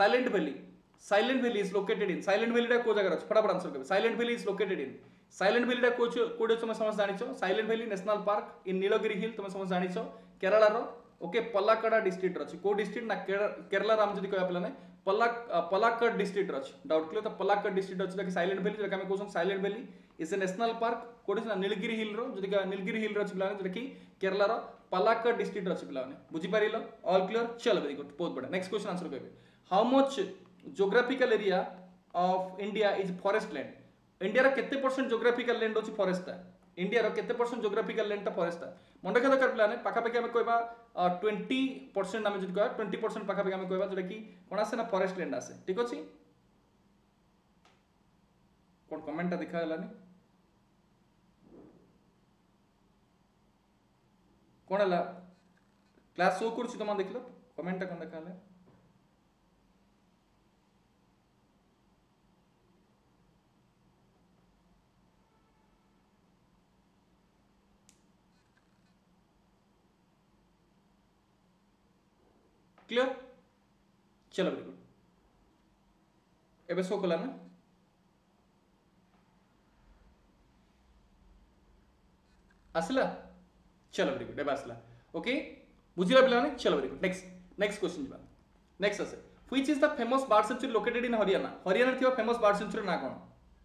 Silent Valley is located in Silent Valley टा को जगह अछि फटाफट आंसर करबे Silent Valley is located in Silent Valley टा कोडे तुम समझ जानिछो Silent Valley national park in Nilgiri hill तुम समझ जानिछो केरला रो ओके पलाक्कड़ डिस्ट्रिक्ट अछि को डिस्ट्रिक्ट ना केरला राम जदी कहया पिला नै पलाक्कड़ डिस्ट्रिक्ट अछि डाउट क्लियर तो पलाक्कड़ डिस्ट्रिक्ट अछि कि साइलेंट वैली जका हम कहछन Silent Valley is a national park कोडे ना नीलगिरी हिल रो जदी नीलगिरी हिल रो अछि पिला जदी कि केरला रो पलाक्कड़ डिस्ट्रिक्ट अछि पिला बुझी पारिलो ऑल क्लियर चल वेरी गुड बहुत बढ़िया नेक्स्ट क्वेश्चन आंसर करबे how much geographical area of India is forest land India रा केते परसेंट geographical land होची forest ता India रा केते परसेंट geographical land ता forest ता मन रखा दरकार प्लान है पाखा पाखी हमें कहबा 20% हमें जदी कहबा 20% पाखा पाखी हमें कहबा जेटा कि कोन आसे ना forest land आसे ठीक अछि कोन कमेंट ता दिखा गलानी कोन हला क्लास शो करछि तमा देखलो कमेंट ता कोन देखाले क्लियर चलो वेरी गुड एबे शो कला ना आसला चलो वेरी गुड एबे आसला ओके बुझिला पिला ने चलो वेरी गुड नेक्स्ट क्वेश्चन जिबा नेक्स्ट आसे which is the famous bird sanctuary located in Haryana थियो फेमस बर्ड सेंचुरी ना कोन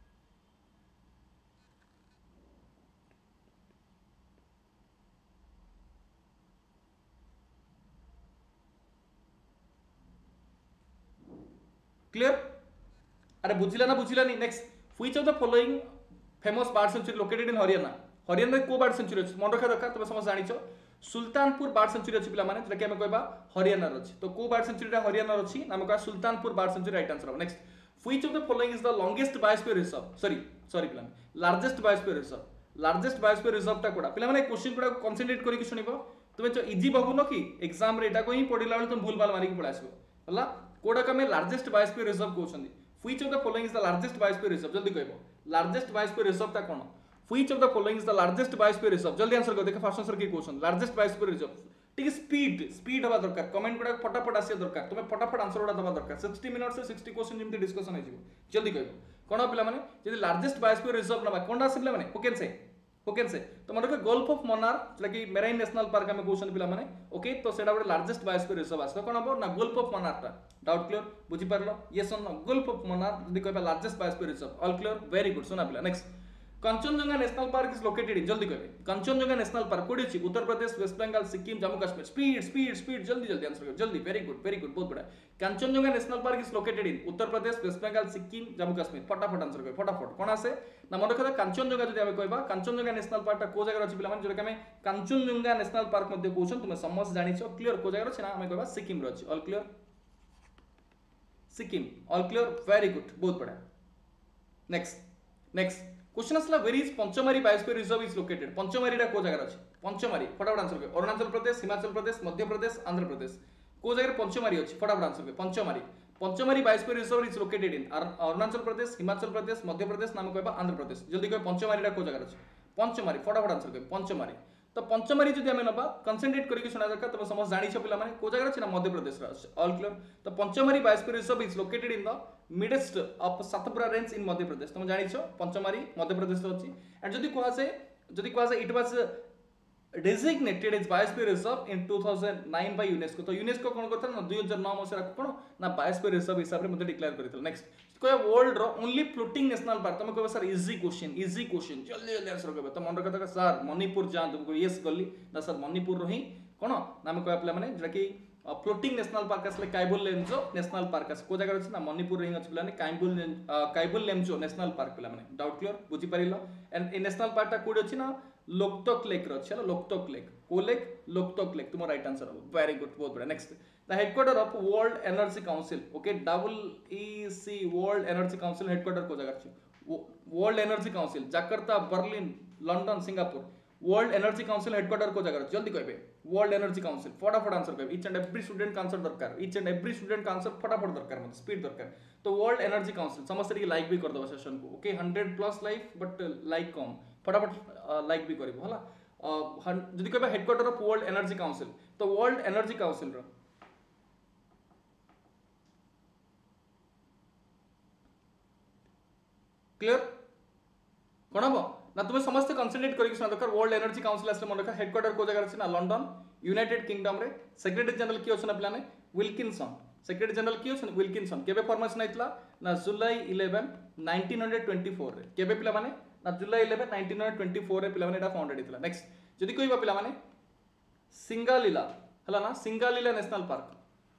क्लियर अरे बुझिला नहीं next which of the following famous bird sanctuary located in Haryana को बर्ड सेंचुरी अछि मन रखा दरकार तुम समझ जानिछो सुल्तानपुर बर्ड सेंचुरी अछि पिला माने जेटा कि हम कहबा हरियाणा रो अछि तो को बर्ड सेंचुरी हरियाणा रो अछि नाम कहबा Sultanpur bird sanctuary right answer next which of the following is the longest biosphere reserve sorry पिला लार्जेस्ट बायोस्फीयर रिजर्व ता कोडा पिला माने क्वेश्चन कोडा कंसंट्रेट करिक सुनिबो तुमे जो इजी बबुनो कि एग्जाम रे एटा को ही पढिला बेले तुम भूल भाल मारी के पळा आसबो हला कोडा का में लार्जेस्ट बायोस्फीयर रिजर्व कहउछंदी which of the following is the largest biosphere reserve जल्दी कहबो लार्जेस्ट बायोस्फीयर रिजर्व ता कोन which of the following is the largest biosphere reserve जल्दी आंसर कर देखा फर्स्ट आंसर के क्वेश्चन लार्जेस्ट बायोस्फीयर रिजर्व ठीक स्पीड हवा दरकार कमेंट गुडा फटाफट आसी दरकार तुमे फटाफट आंसर गुडा दबा दरकार 60 मिनिट से 60 क्वेश्चन जेमति डिस्कशन हे जिवो जल्दी कहबो कोन पिला माने जदी लार्जेस्ट बायोस्फीयर रिजर्व नबा कोनडा आसी पिला माने हु कैन से ओके से तो मन रख गल्फ ऑफ मन्नार जोटा कि मेराइन नेशनल पार्क आम कहते पे मैंने ओके तो सेटा गोटे लार्जेस्ट बायोस्फीयर रिजर्व आस कौन हम ना Gulf of Mannar doubt clear बुझीपार ये गल्फ ऑफ मन्नार जब कह largest biosphere reserve all clear very good सुना पिला next Kanchenjunga national park is located in जल्दी कहबे कंचनजंगा नेशनल पार्क कोडी अछि Uttar Pradesh West Bengal Sikkim Jammu Kashmir speed speed speed जल्दी जल्दी आंसर करो जल्दी वेरी गुड बहुत बड़ा Kanchenjunga national park is located in Uttar Pradesh West Bengal Sikkim Jammu Kashmir फटाफट आंसर करो फटाफट कोन आसे ना मन रखा कंचनजंगा जदि आमे कहबा कंचनजंगा नेशनल पार्क को जगह अछि पिला माने जोटा कि कंचनजंगा नेशनल पार्क मध्ये कहउछन तुमे समस्त जानिछो क्लियर को जगह अछि ना आमे कहबा सिक्किम रो अछि all clear Sikkim all clear very good बहुत बड़ा नेक्स्ट क्वेश्चन आसला where is Pachmarhi biosphere reserve is located Pachmarhi को जगह अछि पंचमारी फटाफट आंसर कर अरुणाचल प्रदेश हिमाचल प्रदेश मध्य प्रदेश आंध्र प्रदेश को जगह पंचमारी अछि फटाफट आंसर कर Pachmarhi biosphere reserve is located in Arunachal Pradesh Himachal Pradesh Madhya Pradesh नाम कहबा आंध्र प्रदेश जल्दी कह पंचमारी को जगह अछि पंचमारी फटाफट आंसर कर पंचमारी तो पंचमारी जदि आमे नबा कंसंट्रेट करके सुना दरकार तब समस्त जानिछ पिला माने को जगह अछि ना मध्य प्रदेश ऑल क्लियर तो Pachmarhi biosphere reserve is located in the midst of Satpura range in Madhya Pradesh तुम जानिछ पंचमारी मध्य प्रदेश अछि एंड जदि कोहा say it was designated as biosphere reserve in 2009 by UNESCO तो यूनेस्को कोन करथला ना 2009 मसिया कोन ना बायोस्फीयर रिजर्व हिसाब रे मते डिक्लेयर करथला नेक्स्ट कोया वर्ल्ड रो ओनली फ्लोटिंग नेशनल पार्क तुम कहबो सर इजी क्वेश्चन जल्दी जल्दी आंसर करबे तो मन रखा सर मणिपुर जान तुमको यस गली ना सर मणिपुर रो ही कोन नाम कहया पिला माने जेटा कि फ्लोटिंग नेशनल पार्क असले काइबुल लेमजो नेशनल पार्क अस को जगह अछि ना मणिपुर रे ही अछि पिला ने काइबुल लेमजो नेशनल पार्क पिला माने डाउट क्लियर बुझी परिलो एंड इन नेशनल पार्क टा कोड अछि ना लोकटक लेक रो छै लोकटक लेक को लेक लोकटक लेक तुम राइट आंसर हो वेरी गुड बहुत बड़ा next the headquarter of world energy council okay double E C world energy council headquarter को जगह छै world energy council Jakarta Berlin London Singapore world energy council headquarter को जगह जल्दी कहबे वर्ल्ड एनर्जी काउंसिल फटाफट आंसर कहबे ईच एंड एवरी स्टूडेंट का आंसर दरकार ईच एंड एवरी स्टूडेंट का आंसर फटाफट दरकार मतलब स्पीड दरकार तो वर्ल्ड एनर्जी काउंसिल समस्त रे लाइक भी कर दो सेशन को okay 100 plus like but like come फटाफट लाइक भी करिवो हला जदि कहबे headquarter of world energy council तो वर्ल्ड एनर्जी काउंसिल रो क्लियर कोन हबो ना तुम समस्त कंसंट्रेट करके सुना दरकार वर्ल्ड एनर्जी काउंसिल असले मन रखा हेडक्वार्टर को जगह अछि ना लंदन यूनाइटेड किंगडम रे सेक्रेटरी जनरल की अछि ना प्लान विल्किंसन सेक्रेटरी जनरल की अछि विल्किंसन केबे फॉर्मेशन आइतला ना जुलाई 11 1924 रे केबे पिला माने ना जुलाई 11 1924 रे पिला माने एटा फाउंडेड हितला नेक्स्ट जदि कहबा पिला माने सिंगालीला हला ना सिंगालीला नेशनल पार्क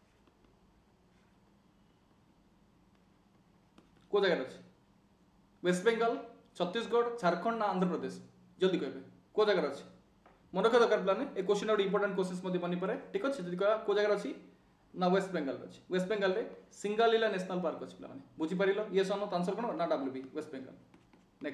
को जगह अछि वेस्ट बंगाल छत्तीसगढ़ झारखंड ना आंध्र प्रदेश जल्दी कहबे को जगह अछि मन रखा दरकार plan a question out important questions मध्ये बनी परे ठीक अछि जदि कहबा को जगह अछि ना वेस्ट बंगाल अछि वेस्ट बंगाल रे सिंगालीला नेशनल पार्क अछि प्लान बुझी परिलो यस और नो आंसर कोन ना WB West Bengal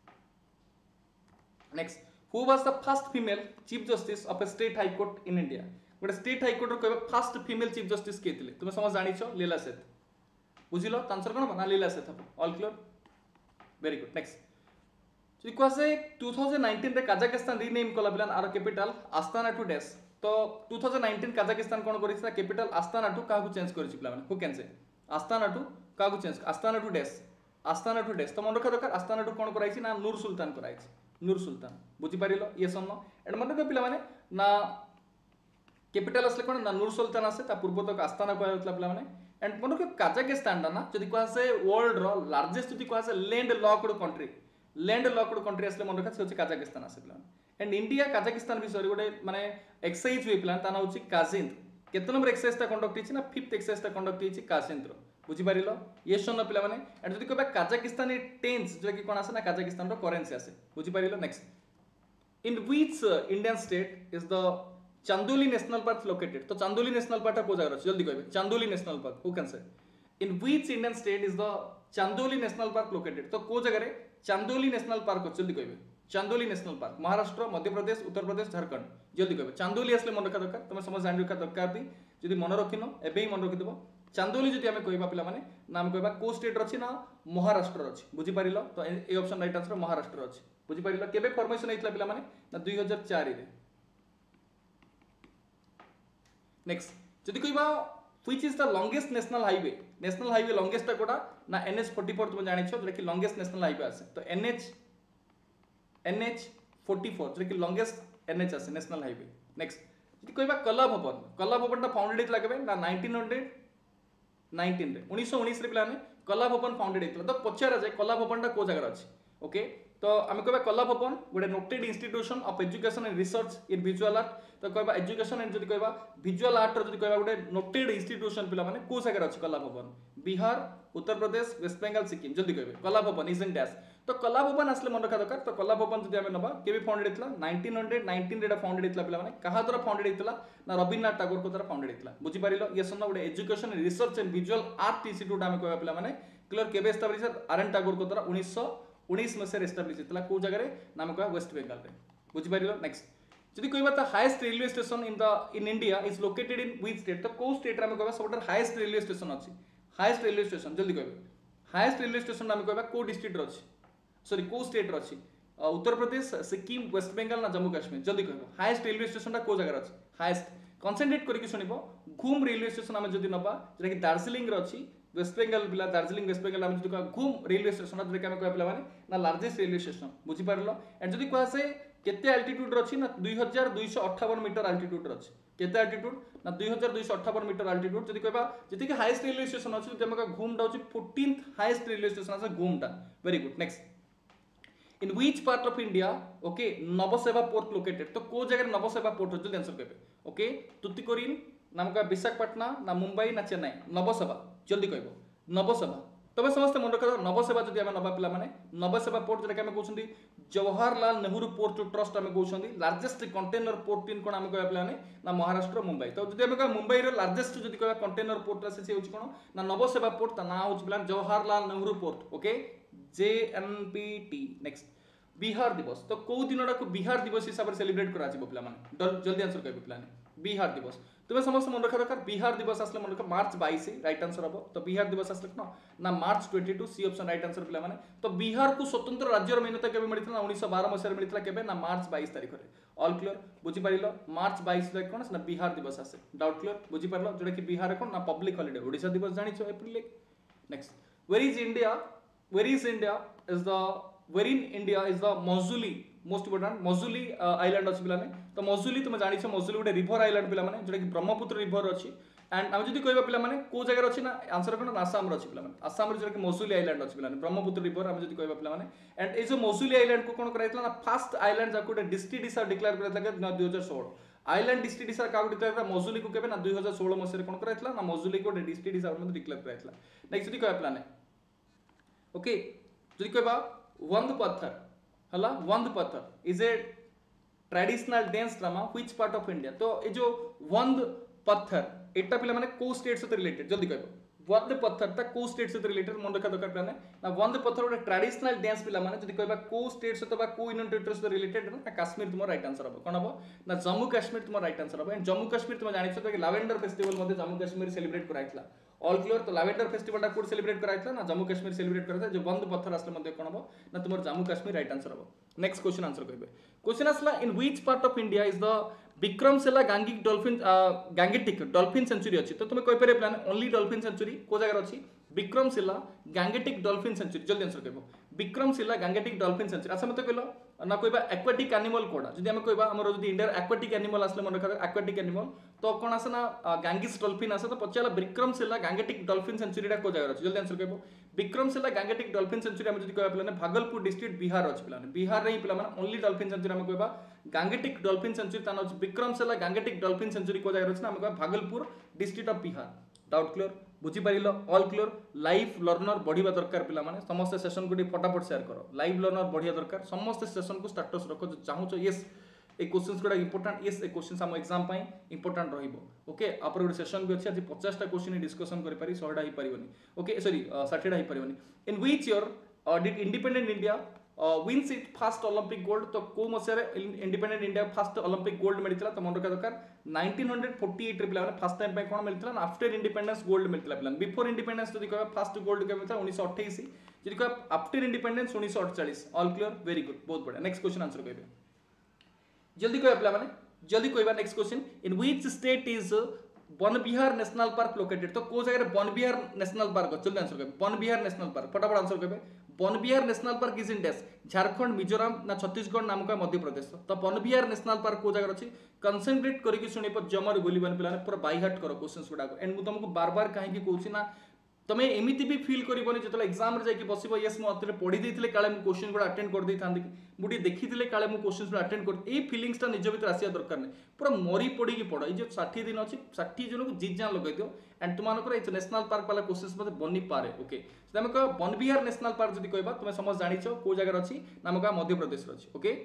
next who was the first female chief justice of a state high court in India गोटे स्टेट हाई कोर्ट रो कहबे फर्स्ट फीमेल चीफ जस्टिस के थिले तुम समझ जानिछो लीला सेठ बुझिलो आंसर कोन ना Leila Seth all clear very good next because 2019 रे काजाकिस्तान रीनेम कला plan our capital Astana to dash तो 2019 काजाकिस्तान कोन करिसला कैपिटल आस्ताना टू काहू चेंज करिछि plan who can say Astana to काहू चेंज आस्ताना टू डैश तो मन रखा दरकार आस्ताना टू कोन कराइछि ना नूर सुल्तान कराइछि नूर सुल्तान बुझी परिलो ये सन्न एंड मन रखा पिला माने ना कैपिटल असले कोन ना नूर सुल्तान आसे ता पूर्व तक आस्ताना कहला पिला माने एंड मन रखा काजाकिस्तान ना जदि कहा से वर्ल्ड रो लार्जेस्ट जदि कहा say landlocked country landlocked country असले मन रखा से काजाकिस्तान आसे प्लान एंड इंडिया काजाकिस्तान विषय गोटे माने एक्सरसाइज हुई प्लान ता ना होची काजिंद केते नंबर एक्सरसाइज ता कंडक्ट हिची ना 5th एक्सरसाइज ता कंडक्ट हिची काजिंद रो बुझी परिलो यस न पिला माने एंड जदि कहबा काजाकिस्तानी टेंस जो कि कोन आसे ना काजाकिस्तान रो करेंसी आसे बुझी परिलो next in which Indian state is the Chandoli national park located तो चांदोली नेशनल पार्क को जगह जल्दी कहबे Chandoli national park who can say in which Indian state is the Chandoli national park located तो को जगह रे चांदोली नेशनल पार्क जल्दी कहबे चांदोली नेशनल पार्क महाराष्ट्र मध्य प्रदेश उत्तर प्रदेश झारखंड जल्दी कहबे चांदोली असले मन रखा दरकार तुम समझ जानि रखा दरकार भी जदि मन रखिनो एबे ही मन रखि देबो चांदोली जदि हमें कहबा पिला माने नाम कहबा को स्टेट रछि ना महाराष्ट्र रछि बुझी परिलो तो A option right answer Maharashtra रछि बुझी परिलो केबे फॉर्मेशन हेतला पिला माने ना 2004 रे नेक्स्ट जदि कहबा which is the longest national highway longest Kota ना NH 44 तुम जानि छो जे कि longest national highway आसे तो NH 44 जो कि लॉन्गेस्ट एनएच आसे नेशनल हाईवे। नेक्स्ट जी कहबा कला भवन फाउंडेड होइतला केबे ना 1919 रे 1919 रे पिलाने कला भवन फाउंडेड होइतला। तो पचारा जाय कला भवन को जगह अछि। ओके तो आम कहबा कला भवन गोटे noted institution of education and research in visual art. तो कहबा एजुकेशन एंड जदि कहबा विजुअल आर्ट जदि कहबा गोटे नोटेड इंस्टीट्यूशन पिला माने को जगह अछि कला भवन बिहार उत्तर प्रदेश वेस्ट बंगाल सिक्किम जल्दी कहबे कला भवन इज इन डैश। तो कला भवन आसले मन रखा दरकार। तो कला भवन जदि आमे नबा केबे फाउंडेड हेतला 1919 रे फाउंडेड हेतला पिला माने कहा द्वारा फाउंडेड हेतला ना रविन्द्रनाथ टैगोर को द्वारा फाउंडेड हेतला। बुझि पारिलो ये सुन गोटे education and research and visual art institute आमे कहबा पिला माने क्लियर केबे एस्टैब्लिश आर एन टैगोर को द्वारा 1919 मसे एस्टैब्लिश हेतला को जगह रे नाम कहबा वेस्ट बंगाल रे। बुझि पारिलो। नेक्स्ट जदि कहबा त highest railway station in India is located in which state. तो को स्टेट रे आमे कहबा सबटर हाईएस्ट रेलवे स्टेशन अछि। हाईएस्ट रेलवे स्टेशन जल्दी कहबे हाईएस्ट रेलवे स्टेशन आमे कहबा को डिस्ट्रिक्ट रे अछि सॉरी को स्टेट रे अछि उत्तर प्रदेश सिक्किम वेस्ट बंगाल ना जम्मू काश्मीर जल्दी कहबो हाईएस्ट रेलवे स्टेशन ता को जगह अछि। हाईएस्ट कंसंट्रेट करके सुनिबो घूम रेलवे स्टेशन आमे जदि नबा जेटा कि दार्जिलिंग रे अछि वेस्ट बंगाल पिला दार्जिलिंग वेस्ट बंगाल आमे जदि घूम रेलवे स्टेशन जेटा कि आमे कहबा पिला माने ना लार्जेस्ट रेलवे स्टेशन बुझि पारलो। एंड जदि कहै से केते अल्टीट्यूड रे अछि ना 2258 मीटर अल्टीट्यूड रे अछि। केते अल्टीट्यूड ना 2258 मीटर अल्टीट्यूड जदि कहबा जति कि हाईएस्ट रेलवे स्टेशन अछि जदि आमे घूम दा अछि 14th हाईएस्ट रेलवे स्टेशन अछि घूमटा। Very good. Next in which part of India okay Nhava Sheva port located. तो को जगह नवसेवा पोर्ट हो जल्दी आंसर कहबे। ओके तुतिकोरिन नाम का विशाखापट्टनम ना मुंबई ना चेन्नई नवसेवा जल्दी कहबो नवसेवा। तबे समस्त मन रखा नवसेवा जदि आमे नबा पिला माने नवसेवा पोर्ट जेटा कि आमे कहउछंदी जवाहरलाल नेहरू पोर्ट ट्रस्ट आमे कहउछंदी लार्जेस्ट कंटेनर पोर्ट इन कोन आमे कहबा पिला माने ना महाराष्ट्र मुंबई। तो जदि आमे कह मुंबई रो लार्जेस्ट जदि कहबा कंटेनर पोर्ट से होछि कोन ना नवसेवा पोर्ट ता ना होछि पिला Jawaharlal Nehru port. Okay JNPT। Next Bihar Diwas. तो को दिनटा को बिहार दिवस हिसाब से सेलिब्रेट करा जिवो पिला माने जल्दी आंसर कहबे पिला ने बिहार दिवस। तुमे समस्त मन रखा दरकार बिहार दिवस आसले मन रखा मार्च 22 राइट आंसर हबो। तो बिहार दिवस आसले न ना March 22 C option right answer पिला माने। तो बिहार को स्वतंत्र राज्य रो मान्यता केबे मिलितला 1912 मसिया रे मिलितला केबे ना मार्च 22 तारिख रे। ऑल क्लियर बुझि पारिलो मार्च 22 रे कोन ना बिहार दिवस आसे डाउट क्लियर बुझि पारलो जेटा कि बिहार रे कोन ना पब्लिक हॉलिडे ओडिसा दिवस जानिछो April 1। Next where is India where in India is the Majuli most important Majuli island अछि पिला ने। तो Majuli तुम जानि छ Majuli गोटे रिवर आइलैंड पिला माने जेटा कि ब्रह्मपुत्र रिवर अछि। एंड हम जदि कहबा पिला माने को जगह अछि ना आंसर कोन आसाम रो अछि पिला माने आसाम रो जेटा कि Majuli आइलैंड अछि पिला ने ब्रह्मपुत्र रिवर हम जदि कहबा पिला माने। एंड ए जो Majuli आइलैंड को कोन कराइतला ना फर्स्ट आइलैंड जाको डिस्ट्रिक्ट हिसाब डिक्लेयर कराइतला 2016 आइलैंड डिस्ट्रिक्ट हिसाब काउ डिक्लेयर करा Majuli को केबे ना 2016 मसिया रे कोन कराइतला ना Majuli को डिस्ट्रिक्ट हिसाब में डिक्लेयर कराइतला। नेक्स्ट जदि कहबा पिला ने ओके जदि कहबा वंद पत्थर हला Bhand Pather is a traditional dance drama which part of India. तो ए जो वंद पत्थर एटा पिला माने को स्टेट से रिलेटेड जल्दी कहबो वंद पत्थर ता को स्टेट से रिलेटेड मन रखा दरकार पिला ना वंद पत्थर गोटे ट्रेडिशनल डांस पिला माने जदि कहबा को स्टेट से बा को यूनियन टेरिटरी से रिलेटेड ना कश्मीर तुम राइट आंसर हबो कोन हबो ना जम्मू कश्मीर तुम राइट आंसर हबो। एंड जम्मू कश्मीर तुम जानि छ कि लैवेंडर फेस्टिवल मध्ये जम्मू कश्मीर सेलिब्रेट कराइतला। All clear. तो लैवेंडर फेस्टिवल टा कोड सेलिब्रेट कराइतला ना जम्मू कश्मीर सेलिब्रेट कराइतला जो बंद पत्थर आसले मध्ये कोन हबो ना तुमर जम्मू कश्मीर राइट आंसर हबो। नेक्स्ट क्वेश्चन आंसर कहबे क्वेश्चन आसला in which part of India is the Vikramshila gangetic dolphin sanctuary अछि। तो तुम कहि पारे प्लान ओनली डॉल्फिन सेंचुरी को जगह अछि विक्रमशिला गैंगेटिक डॉल्फिन सेंचुरी जल्दी आंसर कहबो विक्रमशिला गैंगेटिक डॉल्फिन सेंचुरी। अच्छा मते कहलो ना कहबा एक्वाटिक एनिमल कोडा जदि हम कहबा हमर जदि इंडिया एक्वाटिक एनिमल आसले मन रखा एक्वाटिक एनिमल तो कोन आसे ना गैंगिस डॉल्फिन आसे। तो पचाला विक्रमशिला गैंगेटिक डॉल्फिन सेंचुरी टा को जगह अछि जल्दी आंसर कहबो विक्रमशिला गैंगेटिक डॉल्फिन सेंचुरी हम जदि कहबा प्लान भागलपुर डिस्ट्रिक्ट बिहार अछि प्लान बिहार रे पिला माने ओनली डॉल्फिन सेंचुरी हम कहबा गैंगेटिक डॉल्फिन सेंचुरी तान अछि विक्रमशिला गैंगेटिक डॉल्फिन सेंचुरी को जगह अछि ना हम कहबा Bhagalpur district of Bihar. Doubt clear बुझी पारिलो ऑल क्लियर। लाइव लर्नर बढ़िया दरकार पिला माने समस्त सेशन को फटाफट शेयर करो लाइव लर्नर बढ़िया दरकार समस्त सेशन को स्टेटस रखो जो चाहू छ यस ए क्वेश्चंस गुडा इंपोर्टेंट यस ए क्वेश्चंस हम एग्जाम पई इंपोर्टेंट रहिबो। ओके आपर गोटे सेशन भी अछि आज 50 टा क्वेश्चन डिस्कशन करि पारि 100 टा ही परिबनी। ओके सॉरी 60 टा ही परिबनी। In which year did independent India wins it first Olympic gold. तो को मसिया रे independent India first Olympic gold मिलितला तो मन रखा दरकार 1948 रे पिला फर्स्ट टाइम पे कोन मिलितला ना आफ्टर इंडिपेंडेंस गोल्ड मिलितला पिला बिफोर इंडिपेंडेंस जदि कहबा फर्स्ट गोल्ड के मिलितला 1928 जदि कहबा after independence 1948। All clear very good बहुत बढ़िया। नेक्स्ट क्वेश्चन आंसर कहबे जल्दी कहबा पिला माने जल्दी कहबा next question in which state is Van Vihar national park located. तो को जगह वन बिहार नेशनल पार्क जल्दी आंसर कहबे वन बिहार नेशनल पार्क फटाफट आंसर कहबे Vanvihar national park is in dash Jharkhand Mizoram ना छत्तीसगढ़ नाम का मध्य प्रदेश तो बनबिहार नेशनल पार्क को जगह अच्छी कंसंट्रेट करके शुणी जमार बोलबानी पे पूरा बाय हार्ट कर क्वेश्चंस गुड़ा एंड मुझे तुमको बार बार कहीं कहूँ ना तुम्हें एमती भी फिल करबनी जो एग्जाम रे जाके बसब यस मुझे पढ़ी देते काले मुझे क्वेश्चन गुड़ा अटेंड कर दी था मुझे देखी काले मुझे क्वेश्चन गुड़ा अटेंड कर ये फिलिंग्सटा निज भर आसा दरकार नहीं पूरा मरी पड़ी पढ़ ये 60 दिन अच्छी 60 जन को जीत जान लगे दियो एंड तुम नेशनल पार्क वाला क्वेश्चन मत बनी पारे ओके आम कह बनबिहार नेशनल पार्क जब कह तुम समझ जाच कौ जगह अच्छी नाम कह मध्य प्रदेश अच्छी ओके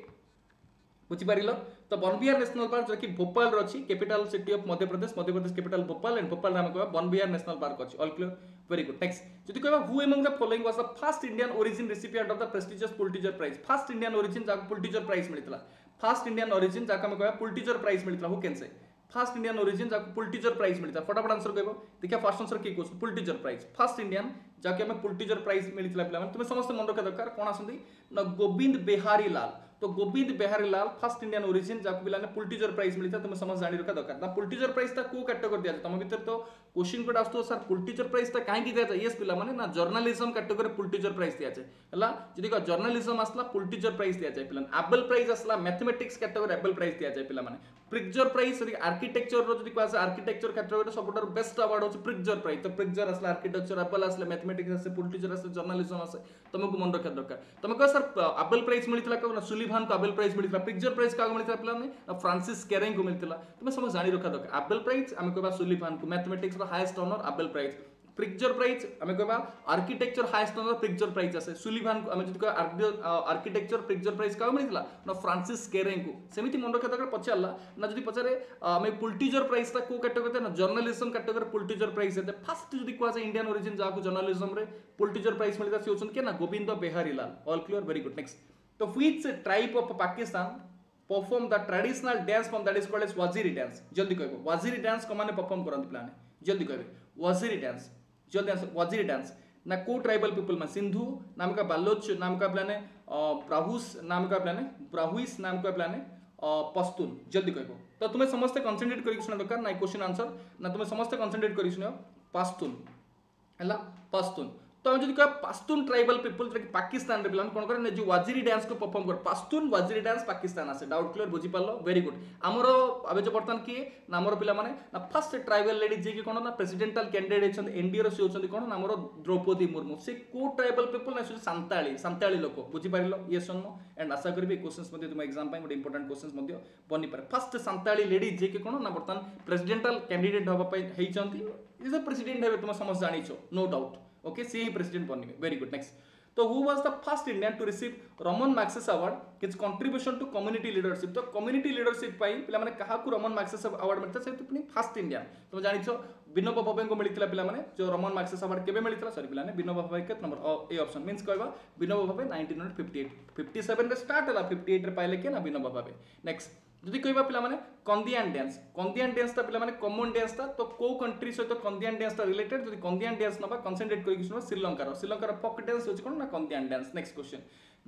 बुझीपार तो बनबिहार नेशनल पार्क जो कि भोपाल अच्छी capital city of Madhya Pradesh capital Bhopal and Bhopal नाम कह बनबिहार नेशनल पार्क अच्छी all clear very good next जो कह who among the following was the first Indian origin recipient of the prestigious Pulitzer prize first Indian origin जाको Pulitzer prize मिलता first Indian origin जाको हम कह पुलिटिजर प्राइज मिलता who can say first Indian origin जाको Pulitzer prize मिलता फटाफट answer कहबो देखिए फर्स्ट आंसर की question Pulitzer prize first Indian जाके हमें पुलिटिजर प्राइज मिलता पिला तुम समस्त मन रखा दरकार कौन आसंती ना गोविंद बिहारी लाल तो Govind Bihari Lal first Indian origin जाको पिला पुलिटिजर प्राइज मिलता तुम समझ जानी रखा दरकार ना पुलिटिजर प्राइज ता को कैटेगरी दिया तुम भीतर तो क्वेश्चन कोड आसतो सर पुलिटिजर प्राइज ता काहे की दिया यस पिला माने ना जर्नलिज्म कैटेगरी पुलिटिजर प्राइज दिया जाय हला जदी का जर्नलिज्म आसला पुलिटिजर प्राइज दिया जाय पिला एबल प्राइज आसला मैथमेटिक्स कैटेगरी एबल प्राइज दिया जाय पिला माने प्रिक्जर प्राइज सॉरी आर्किटेक्चर रो जदी क्लास आर्किटेक्चर कैटेगरी सबटर बेस्ट अवार्ड होची प्रिक्जर प्राइज तो प्रिक्जर आसला आर्किटेक्चर एबल आसला मैथमेटिक्स आसे पुलिटिजर आसे जर्नलिज्म आसे तुमको मन रखा दरकार तुम कह सर एबल प्राइज मिलतिला को सुलिभान को एबल प्राइज मिलतिला प्रिक्जर प्राइज का मिलतिला पिला ने फ्रांसिस केरेंग को मिलतिला तुम समझ जानी रखा दरकार एबल प्राइज हम कहबा सुलिभान को मैथमेटिक्स रो highest honour Abel prize Pritzker prize आम कहबा architecture highest honour Pritzker prize आसे सुलिभान को आम जदी कह आर्किटेक्चर प्रिक्जर प्राइज का मिलतिला ना फ्रांसिस केरेंग को सेमिति मन रखा दरकार पचारला ना जदी पचारे आम पुलिटिजर प्राइज ता को कैटेगरी ना जर्नलिज्म कैटेगरी पुलिटिजर प्राइज है फर्स्ट जदी को इंडियन ओरिजिन जाको जर्नलिज्म रे पुलिटिजर प्राइज मिलता से होचन के ना Govind Bihari Lal all clear very good next तो which tribe of Pakistan perform the traditional dance form that is called as Waziri dance जल्दी कहबो वजीरी डांस को माने परफॉर्म करन प्लान जल्दी कहबे वजीरी डांस जल्दी आंसर वजीरी डांस ना को ट्राइबल पीपल में सिंधु नाम का बालोच नाम का प्लान ब्राहुस नाम का प्लान ब्राहुइस नाम का प्लान पश्तून जल्दी कहबो तो तुम्हें समस्त कंसंट्रेट करी सुना दरकार ना क्वेश्चन आंसर ना तुम्हें समस्त कंसंट्रेट करी सुनियो पश्तून हला पश्तून तो हम कह पश्तून ट्राइबल पीपल जो पाकिस्तान रे कौन करे जो वजीरी डांस को परफॉर्म कर पश्तून वजीरी डांस पाकिस्तान आसे डाउट क्लियर बुझी पारलो वेरी गुड हमर अबे जो बर्तमान किए ना हमर पिला माने ना फर्स्ट ट्राइबल लेडी जे कि कोन ना प्रेसिडेंटल कैंडिडेट छन एनडीए रो से होछन कोन ना हमर द्रौपदी मुर्मू से को ट्राइबल पीपल ना संताली लोक बुझी पारलो ये सुनो एंड आशा करबे क्वेश्चंस मध्ये तुम एग्जाम पाई इंपोर्टेंट क्वेश्चंस मध्ये बनी पारे फर्स्ट संताली लेडी जे कि कोन ना बर्तमान प्रेसिडेंटल कैंडिडेट होबा पाई हेइ छंती इज द प्रेसिडेंट हेबे तुम समझ जानिछो नो डाउट ओके सी ही प्रेसिडेंट बनिबे वेरी गुड नेक्स्ट तो who was the first Indian to receive Ramon Magsaysay award his contribution to community leadership तो कम्युनिटी लीडरशिप पाई पिला माने कहा को रमन मैग्सेस अवार्ड मिलता से पुनी फर्स्ट इंडियन तुम जानिछो विनोबा भावे को मिलतिला पिला माने जो रमन मैग्सेस अवार्ड केबे मिलतिला सॉरी पिला ने विनोबा भावे के नंबर ए ऑप्शन मींस कहबा विनोबा भावे 1958 57 रे स्टार्ट हला 58 रे पाइले के ना विनोबा भावे नेक्स्ट जदि कहबा पिला माने कंदियान डांस ता पिला माने कॉमन डांस ता तो को कंट्री सहित कंदियान डांस ता रिलेटेड जदि कंदियान डांस नबा कंसंट्रेट करिक सुनो श्रीलंका फोक डांस होछ कोन ना Kandyan dance next question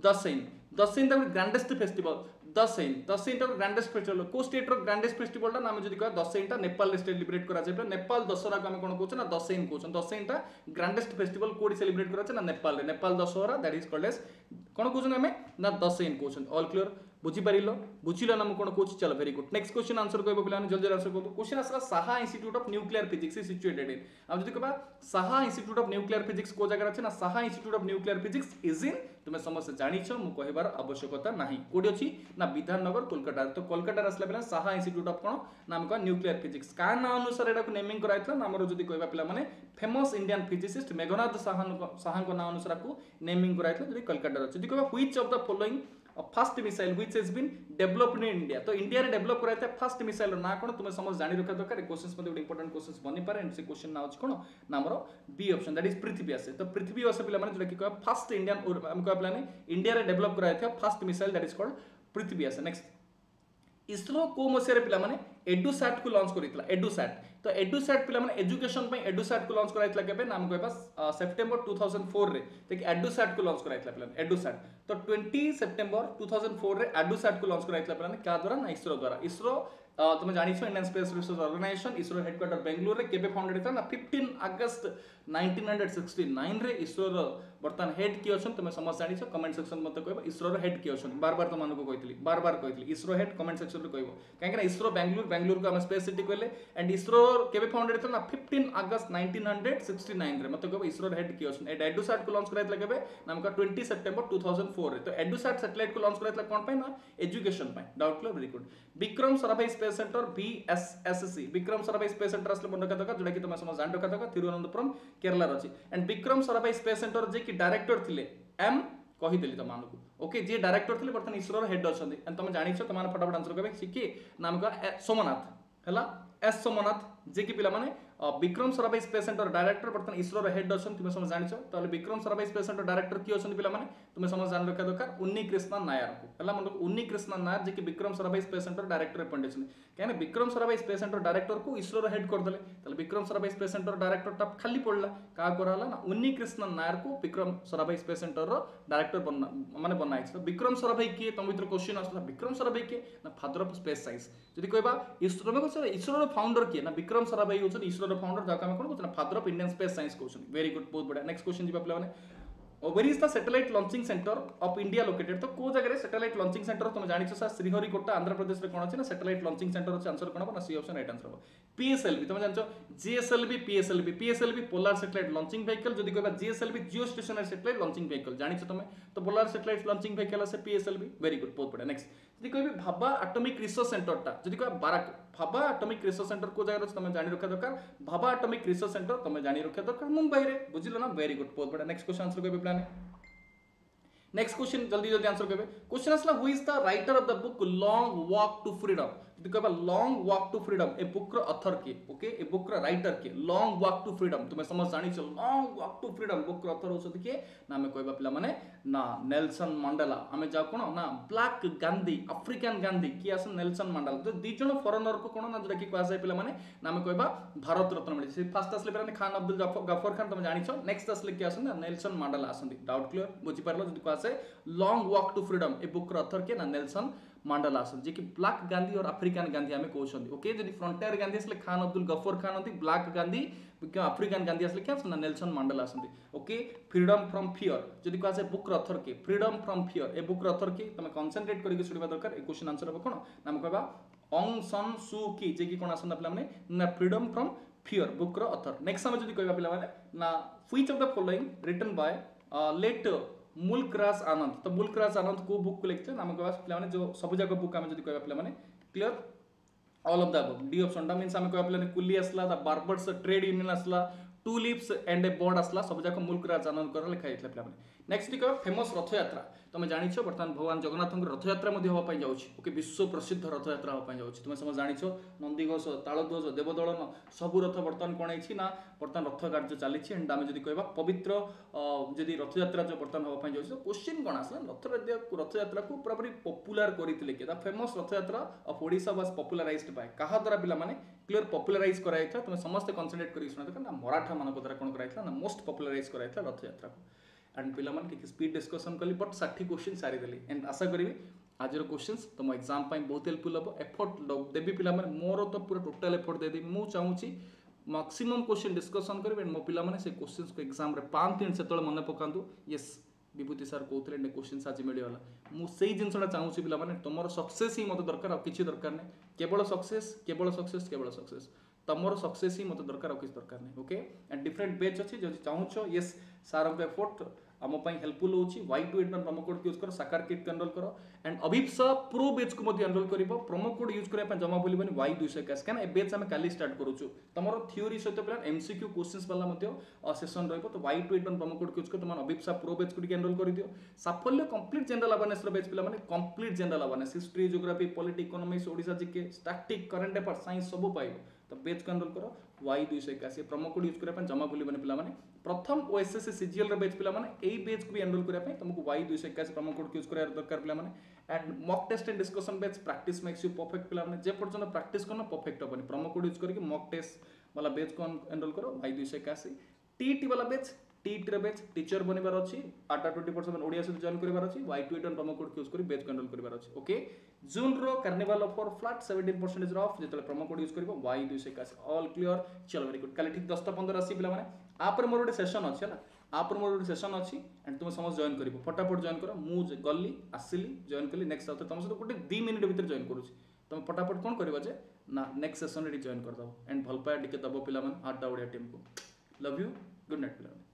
Dashain ता ग्रैंडेस्ट फेस्टिवल दशईन ता ग्रैंडेस्ट फेस्टिवल को स्टेट रो ग्रैंडेस्ट फेस्टिवल ता नाम जदि कह दशईन ता नेपाल रे सेलिब्रेट करा जाय नेपाल दशहरा को हम कोन कहछ ना दशईन ता ग्रैंडेस्ट फेस्टिवल कोडी सेलिब्रेट करा जाय ना Nepal Dussehra that is called as कोन कहछ हमें ना दशईन कहछ ऑल क्लियर बुझी पारिलो बुझिलो ना कोन कहछ चलो very good next question answer कहबो पिलाने जल्दी आंसर कहबो क्वेश्चन आसला Saha institute of nuclear physics is situated in हम जदि कहबा Saha institute of nuclear physics को जगह अछि ना Saha institute of nuclear physics is in तुम समस्त जानिछो मु कहबार आवश्यकता नाही कोडी अछि ना विधाननगर कोलकाता तो कोलकाता आसला पिला साहा इंस्टीट्यूट ऑफ कोन नाम का न्यूक्लियर फिजिक्स का ना अनुसार एटा को नेमिंग कराइतला नामरो जदि कहबा पिला माने famous Indian physicist Meghnad Saha को नाम अनुसार को नेमिंग कराइतला जदि कोलकाता जदि कहबा which of the following first missile which has been developed in India तो इंडिया रे डेवलप कराइते फर्स्ट मिसाइल ना कोन तुम समझ जानि रखा दरकार क्वेश्चंस मध्ये इंपोर्टेंट क्वेश्चंस बनि पारे एंड से क्वेश्चन ना होछ कोन नामरो B option that is Prithvi आसे तो पृथ्वी आसे पिला माने जोटा कि कह फर्स्ट इंडियन हम कह प्लान इंडिया रे डेवलप कराइते first missile that is called Prithvi आसे नेक्स्ट इसरो को मसिया रे पिला माने एडुसैट को लॉन्च करितला एडुसैट तो एडुसैट पिला माने एजुकेशन पे एडुसैट को लॉन्च कराइतला केबे नाम कहबा सितंबर 2004 रे तक एडुसैट को लॉन्च कराइतला पिला एडुसैट तो 20 सितंबर 2004 रे एडुसैट को लॉन्च कराइतला पिला क्या द्वारा ना इसरो द्वारा इसरो तुम जानिछो Indian space research organisation ISRO headquarter Bengaluru रे केबे फाउंडेड था ना 15 अगस्त 1969 रे इसरो बर्तमान हेड किए अच्छा तुम समस्त जान कमेंट सेक्शन मत कह इसरो हेड किए अच्छा बार बार तुमको कही बार बार कही इसरो हेड कमेंट सेक्शन में कह कहीं इसरो बेंगलुरु को आम स्पेस सिटी कहले एंड इसरो केवे फाउंडेड ना 15 अगस्त 1969 मत कह इसरो हेड किए अच्छा एडुसाट को लॉन्च कराइला केबे नाम का 20 सेप्टेम्बर 2004 तो एडुसाट सैटेलाइट को लॉन्च कराइला कोन पे ना एजुकेशन पे doubt clear very good Vikram Sarabhai space centre VSSC Vikram Sarabhai space centre असले मन रखा दरकार जोटा कि तुम समझ जान रखा दरकार तिरुवनंतपुरम केरला रे अछि and Vikram Sarabhai space centre जे कि डायरेक्टर थिले एम कहीदेली तुम मानक ओके जी डायरेक्टर थे बर्तमान इसरो हेड अच्छा तुम जान तुम फटाफट आंसर कहे किए नाम का सोमनाथ है एस सोमनाथ जे कि पिला Vikram Sarabhai space centre director बर्तमान इसरो हेड अच्छा तुम समझ जान तो Vikram Sarabhai space centre director किए अच्छा पिला तुम समझ जान रखा दरकार उन्नी कृष्णन नायर को है मतलब उन्नी कृष्णन नायर जे कि Vikram Sarabhai space centre director appoint कहीं Vikram Sarabhai space centre director को इसरो हेड करदे Vikram Sarabhai space centre director टा खाली पड़ला क्या कराला ना उन्नी कृष्णन नायर को Vikram Sarabhai space centre director माने बनाई तो विक्रम साराभाई किए तुम भर क्वेश्चन आसला विक्रम साराभाई किए ना फादर ऑफ स्पेस साइंस जदि कहबा इसरो फाउंडर किए ना विक्रम साराभाई होछन इसरो फाउंडर जाका हम कोन father of Indian space science question very good बहुत बढ़िया नेक्स्ट क्वेश्चन जी पिला माने where is the satellite launching centre of India located तो को जगह सैटेलाइट लॉन्चिंग सेंटर तुम जानि छ श्रीहरिकोटा आंध्र प्रदेश रे कोन अछि ना सैटेलाइट लॉन्चिंग सेंटर अछि आंसर कोन ना सी ऑप्शन राइट आंसर हो PSLV तुम जान छ GSLV PSLV polar satellite launching vehicle जदि कहबा GSLV geostationary satellite launching vehicle जानि छ तुम तो पोलर सैटेलाइट लॉन्चिंग व्हीकल আছে PSLV वेरी गुड बहुत बढ़िया नेक्स्ट जदि कहबी भाभा एटॉमिक रिसर्च सेंटर टा जदि कहबा BARC Bhabha atomic research centre को जगह तुम जानि रखा दरकार भाभा एटॉमिक रिसर्च सेंटर तुम जानि रखा दरकार मुंबई रे बुझिलो ना वेरी गुड बहुत बढ़िया नेक्स्ट क्वेश्चन आंसर कहबे प्लान नेक्स्ट क्वेश्चन जल्दी जल्दी आंसर करें क्वेश्चन आसला who is the writer of the book long walk to freedom जदि कहबा लॉन्ग वॉक टू फ्रीडम ए बुक रो ऑथर के ओके ए बुक रो राइटर के लॉन्ग वॉक टू फ्रीडम तुम समझ जानि छ long walk to freedom book रो ऑथर होसत के ना हमें कहबा पिला माने ना नेल्सन मंडेला हमें जाओ कोन ना ब्लैक गांधी अफ्रीकन गांधी की आस नेल्सन मंडेला तो दी जण फॉरेनर को कोन ना जोटा कि क्लास पिला माने ना हमें कहबा भारत रत्न मिले से फर्स्ट असले पिला खान अब्दुल गफर खान तुम जानि छ नेक्स्ट असले के आसन ना नेल्सन मंडेला आसंदी डाउट क्लियर बुझी पारलो जदि class long walk to freedom ए बुक रो ऑथर के ना नेल्सन मंडेला आसन जे कि ब्लैक गांधी और अफ्रीकन गांधी हमें कहउछन ओके जदि फ्रंटियर गांधी असले खान अब्दुल गफर खान होती ब्लैक गांधी क्या अफ्रीकन गांधी असले क्या ना नेल्सन मंडेला आसन ओके फ्रीडम फ्रॉम फियर जदि कहै छै बुक रो ऑथर के फ्रीडम फ्रॉम फियर ए बुक रो ऑथर के तुम कंसंट्रेट करके सुनिबा दरकार ए क्वेश्चन आंसर हो कोन नाम कहबा ऑंग सन सू की जे कि कोन आसन पिला माने ना फ्रीडम फ्रॉम फियर बुक रो ऑथर नेक्स्ट समय जदि कहबा पिला माने ना which of the following written by late Mulkraj Anand तो मुल्कराज आनंद को बुक को लिखते नाम कहबा पिला माने जो सब जाक बुक हम जदि कहबा पिला माने clear all of the above D option टा मींस हम कहबा पिला कुली असला द बार्बर्स ट्रेड यूनियन असला टूलिप्स एंड ए बोर्ड असला सब जाक मुल्कराज आनंद कर लिखा जायतला पिला माने नेक्स्ट कहबा फेमस रथ यात्रा तुम जानि छ वर्तमान भगवान जगन्नाथ रथ यात्रा मध्ये होबा पई जाउछि ओके विश्व प्रसिद्ध रथ यात्रा होबा पई जाउछि तुम समझ जानि छ नंदीघोष तालध्वज देवदलन सब रथ वर्तमान कोन आइछि ना वर्तमान रथ कार्य चलीछि एंड आमे जदि कहबा पवित्र जदि रथ यात्रा जो वर्तमान होबा पई जाउछि क्वेश्चन कोन आसला रथ यात्रा को पूरा पूरी पॉपुलर करितले के the famous Rath Yatra of Odisha was popularised by कहा द्वारा पिला माने क्लियर पॉपुलराइज कराइथा तुम समस्त कंसंट्रेट करि सुना ना मराठा मानक द्वारा कोन कराइथा ना मोस्ट पॉपुलराइज कराइथा रथ यात्रा को एंड पिला माने टिक स्पीड डिस्कशन कली बट 60 क्वेश्चन सारी देली एंड आशा करी आज क्वेश्चंस तुम एग्जाम पाई बहुत हेल्पफुल हम एफर्ट देवी पिला माने मोर तो पूरा टोटल एफर्ट दे दी मु चाहूची मैक्सिमम क्वेश्चन डिस्कशन करी एंड मो पिला माने से क्वेश्चंस को एग्जाम रे 5 दिन से तळे मन पकांदु यस विभूति सर कहते हैं क्वेश्चन आज मिलगला मुझे जिनसा चाहूँ पिला माने तुम सक्सेस ही मत दरकार किसी दरकार नहीं केवल सक्सेस केवल सक्सेस केवल सक्सेस तुम सक्सेस ही मत दरकार किसी दरकार नहीं ओके एंड डिफरेंट बैच अच्छी जो चाहूँ यस सार एफर्ट आम हेल्पफुल होची Y281 प्रोमो कोड यूज कर साकार किट एनरोल करो एंड अभिप्सा प्रो बैच को मध्य एनरोल करिवो प्रोमो कोड यूज करबा जमा बोलिबनी Y281 काना ए बैच हम काली स्टार्ट करूछु तमरो थ्योरी सहित प्लान MCQ क्वेश्चंस वाला मध्य सेशन रहइबो तो Y281 प्रोमो कोड यूज कर तुम अभिप्सा प्रो बैच को एनरोल कर दियो साफल्य कंप्लीट जनरल अवेयरनेस रो बैच पिला माने complete general awareness history geography polity economics Odisha GK static current affair science सब पाइबो तो बैच को एनरोल करो Y281 प्रोमो कोड यूज करबा जमा बोलिबनी पिला माने प्रथम OSS CGL रो बैच पिला माने एई बैच को भी एनरोल करबा पे तुमको Y281 प्रोमो कोड यूज करे दरकार पिला माने and mock test and discussion batch practice makes you perfect पिला माने जे पर्यंत प्रैक्टिस करना परफेक्ट होबनी प्रोमो कोड यूज करके मॉक टेस्ट वाला बैच को एनरोल करो Y281 टीटी वाला बैच टीटी रे बैच टीचर बनिबार अछि 8-20% ओडिया से जॉइन करिबार अछि Y281 प्रोमो कोड यूज करी बैच को एनरोल करिबार अछि ओके जून रो कार्निवल ऑफर फ्लैट 17% ऑफ जेतले प्रोमो कोड यूज करिवो Y281 ऑल क्लियर चलो वेरी गुड काली ठीक 10:15 आसी पिला माने आ पर मोर सेशन अछि ना आप मोर सेशन अच्छी एंड तुम समस्त जॉइन कर फटाफट जॉइन कर मुझे गली आसिली जॉइन कली नेक्स्ट आउे तुम सहित गोटे 2 मिनिट भितर जॉइन करुँच तुम फटाफट कौन कर ना नेक्स्ट सेशन रे जॉइन करदब एंड भल पाए टिके दब पिला हार्ट द ओडिया टीम को लव यू गुड नाइट पिला।